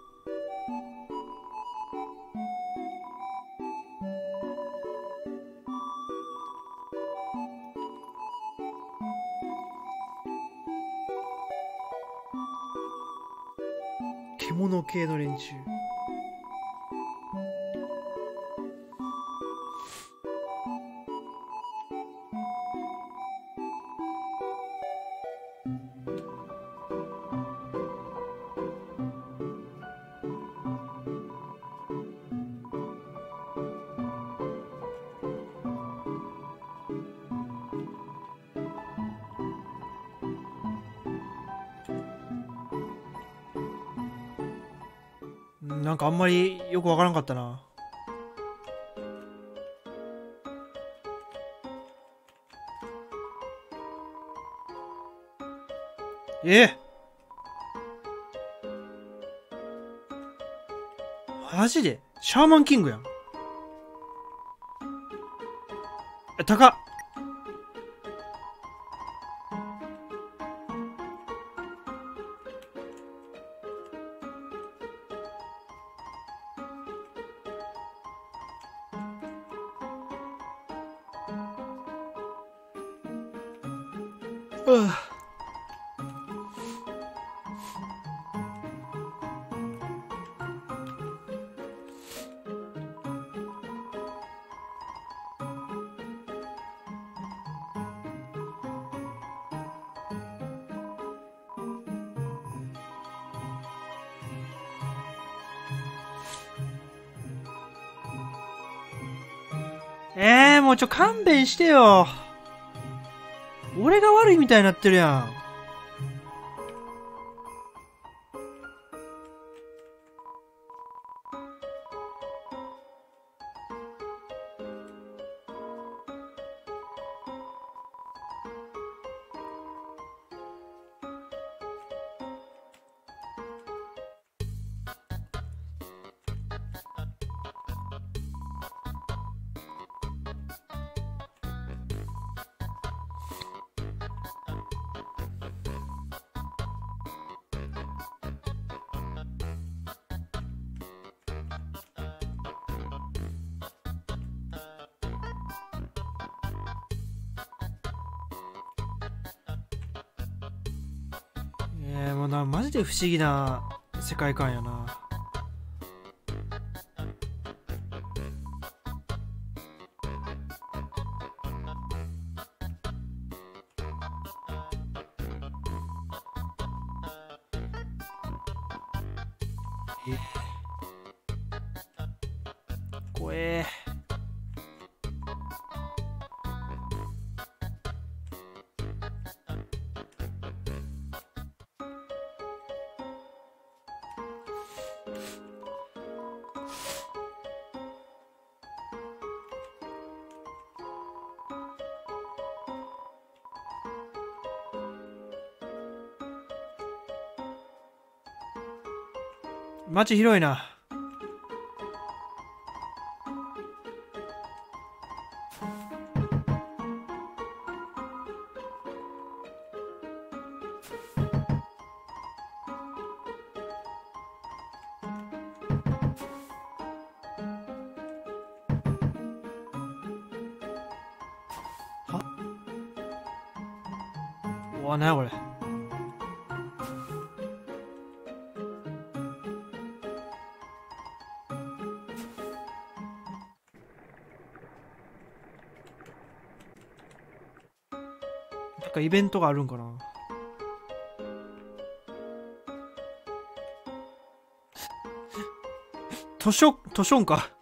獣系の連中。なんかあんまりよくわからんかったな。マジでシャーマンキングやん。高っ。もう勘弁してよ。俺が悪いみたいになってるやん。 な、マジで不思議な世界観やな。怖え。街広いな。うわ、なやこれ。なんかイベントがあるんかな。図書んか。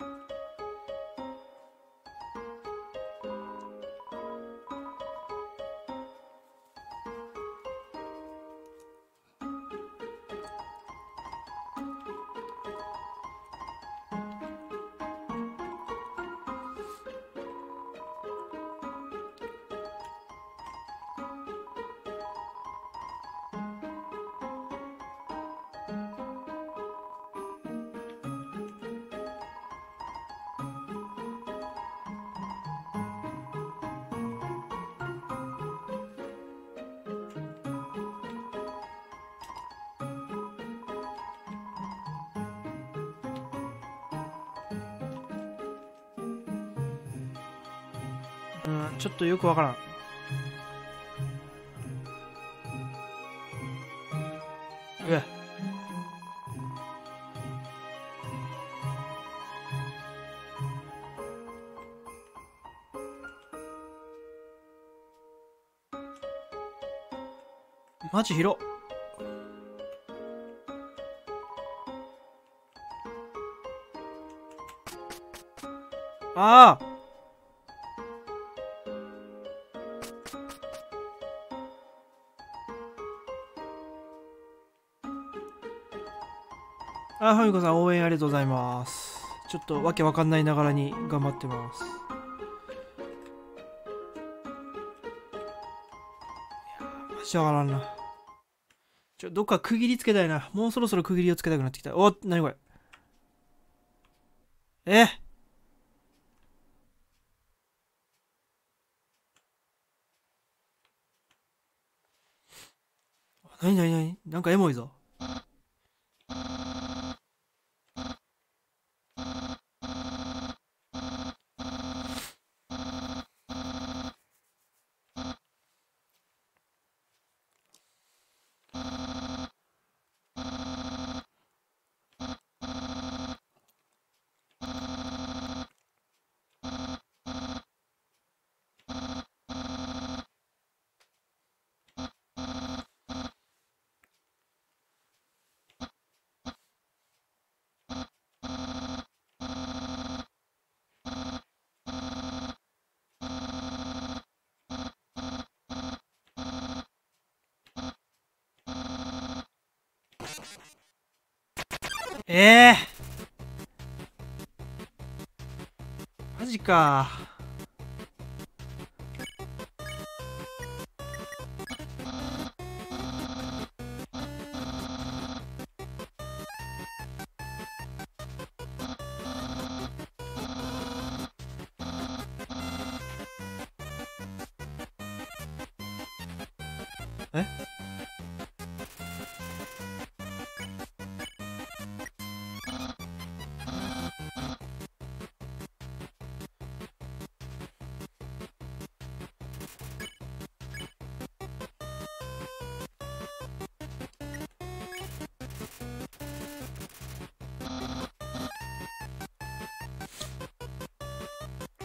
ちょっとよくわからん。マジ広っ。ああ。ファミコさん応援ありがとうございます。ちょっとわけわかんないながらに頑張ってます。いやマジわからんな。どっか区切りつけたいな。もうそろそろ区切りをつけたくなってきた。お、なにこれ。なになになに、なんかエモいぞ。マジか。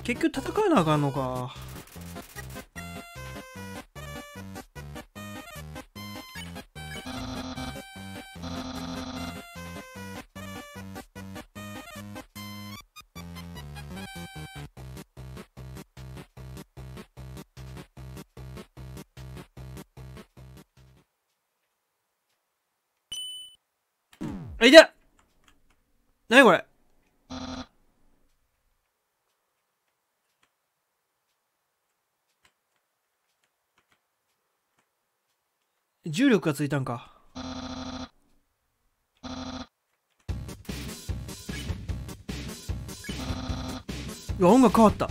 結局戦わなあかんのか。あ、いて！なにこれ？重力がついたんか。うわ、音楽変わった。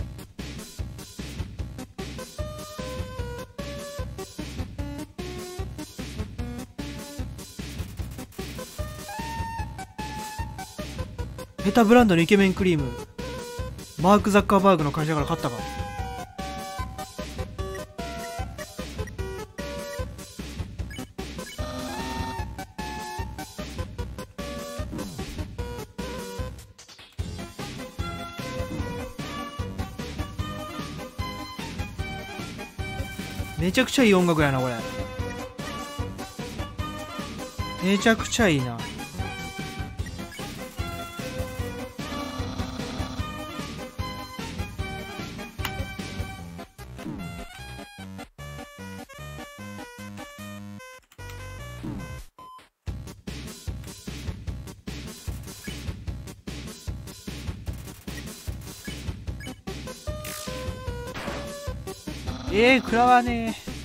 ヘタブランドのイケメンクリーム、マーク・ザッカーバーグの会社から買ったか。めちゃくちゃいい音楽やなこれ。めちゃくちゃいいな。食らわねえ。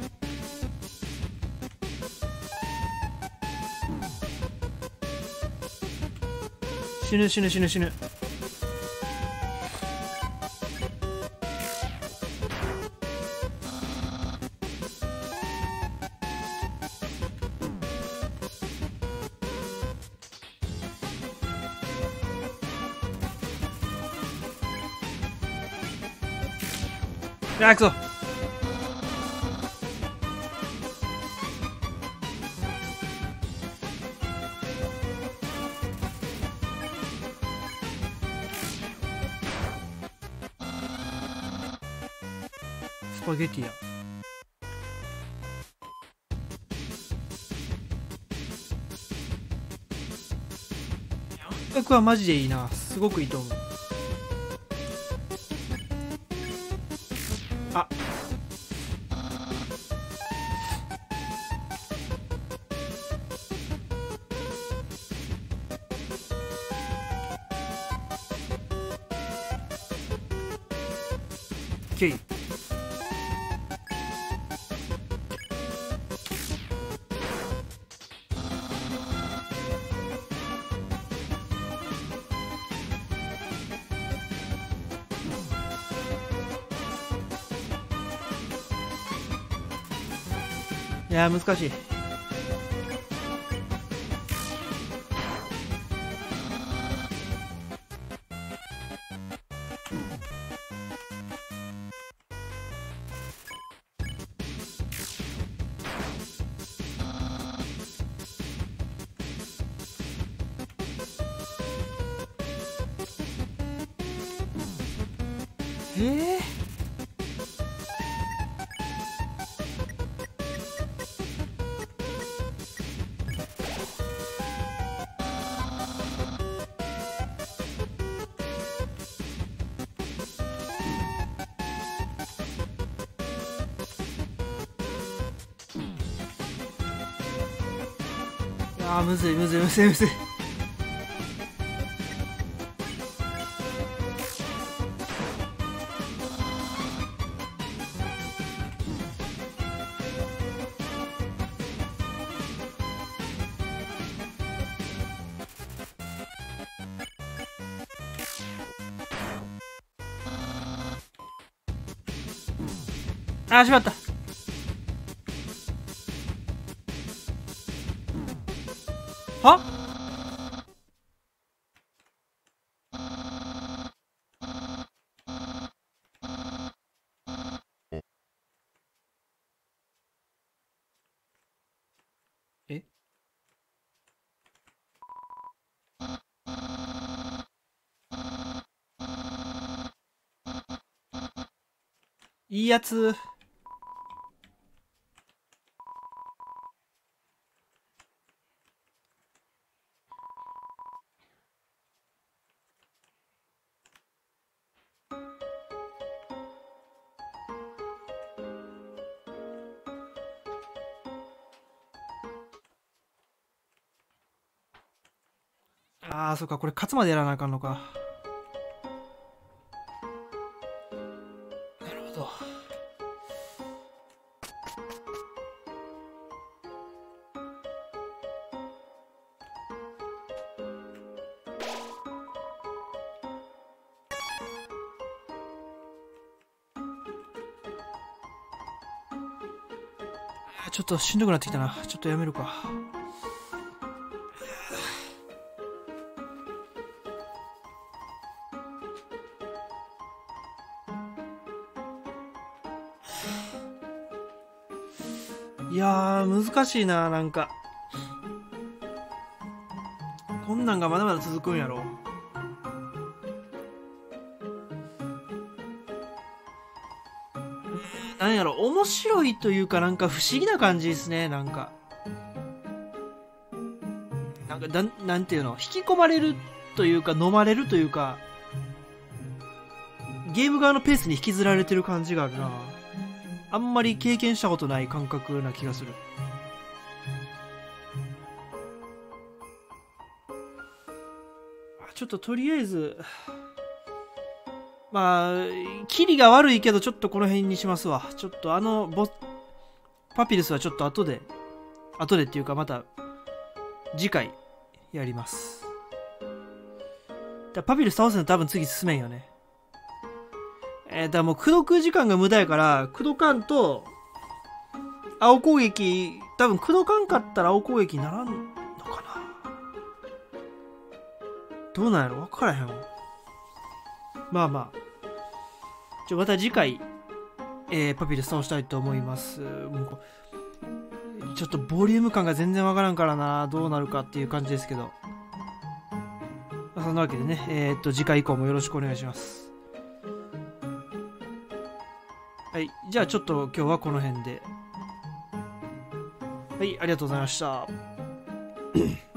死ぬ死ぬ死ぬ死ぬ。あ、くそ。スパゲティや。音楽はマジでいいな。すごくいいと思う。あ、ケイ。いやー難しい。あーむずいむずいむずいむずい。あーしまった。は？え？ いいやつ。ああ、そっか、これ勝つまでやらなあかんのか。なるほど。ちょっとしんどくなってきたな。ちょっとやめるか。いやー、難しいな、なんか。こんなんがまだまだ続くんやろ。なんやろ、面白いというか、なんか不思議な感じですね、なんか。なんていうの、引き込まれるというか、飲まれるというか、ゲーム側のペースに引きずられてる感じがあるな。あんまり経験したことない感覚な気がする。ちょっととりあえず、まあ、キリが悪いけど、ちょっとこの辺にしますわ。ちょっとパピルスはちょっと後でっていうかまた、次回、やります。パピルス倒すの多分次進めんよね。だからもう、駆読時間が無駄やから、駆読かんと、青攻撃、多分駆読かんかったら青攻撃にならんのかな。どうなんやろ、分からへんわ。まあまあ。また次回、パピルス倒したいと思います。もうちょっとボリューム感が全然わからんからな、どうなるかっていう感じですけど。まあ、そんなわけでね、次回以降もよろしくお願いします。はい、じゃあちょっと今日はこの辺で。はい、ありがとうございました。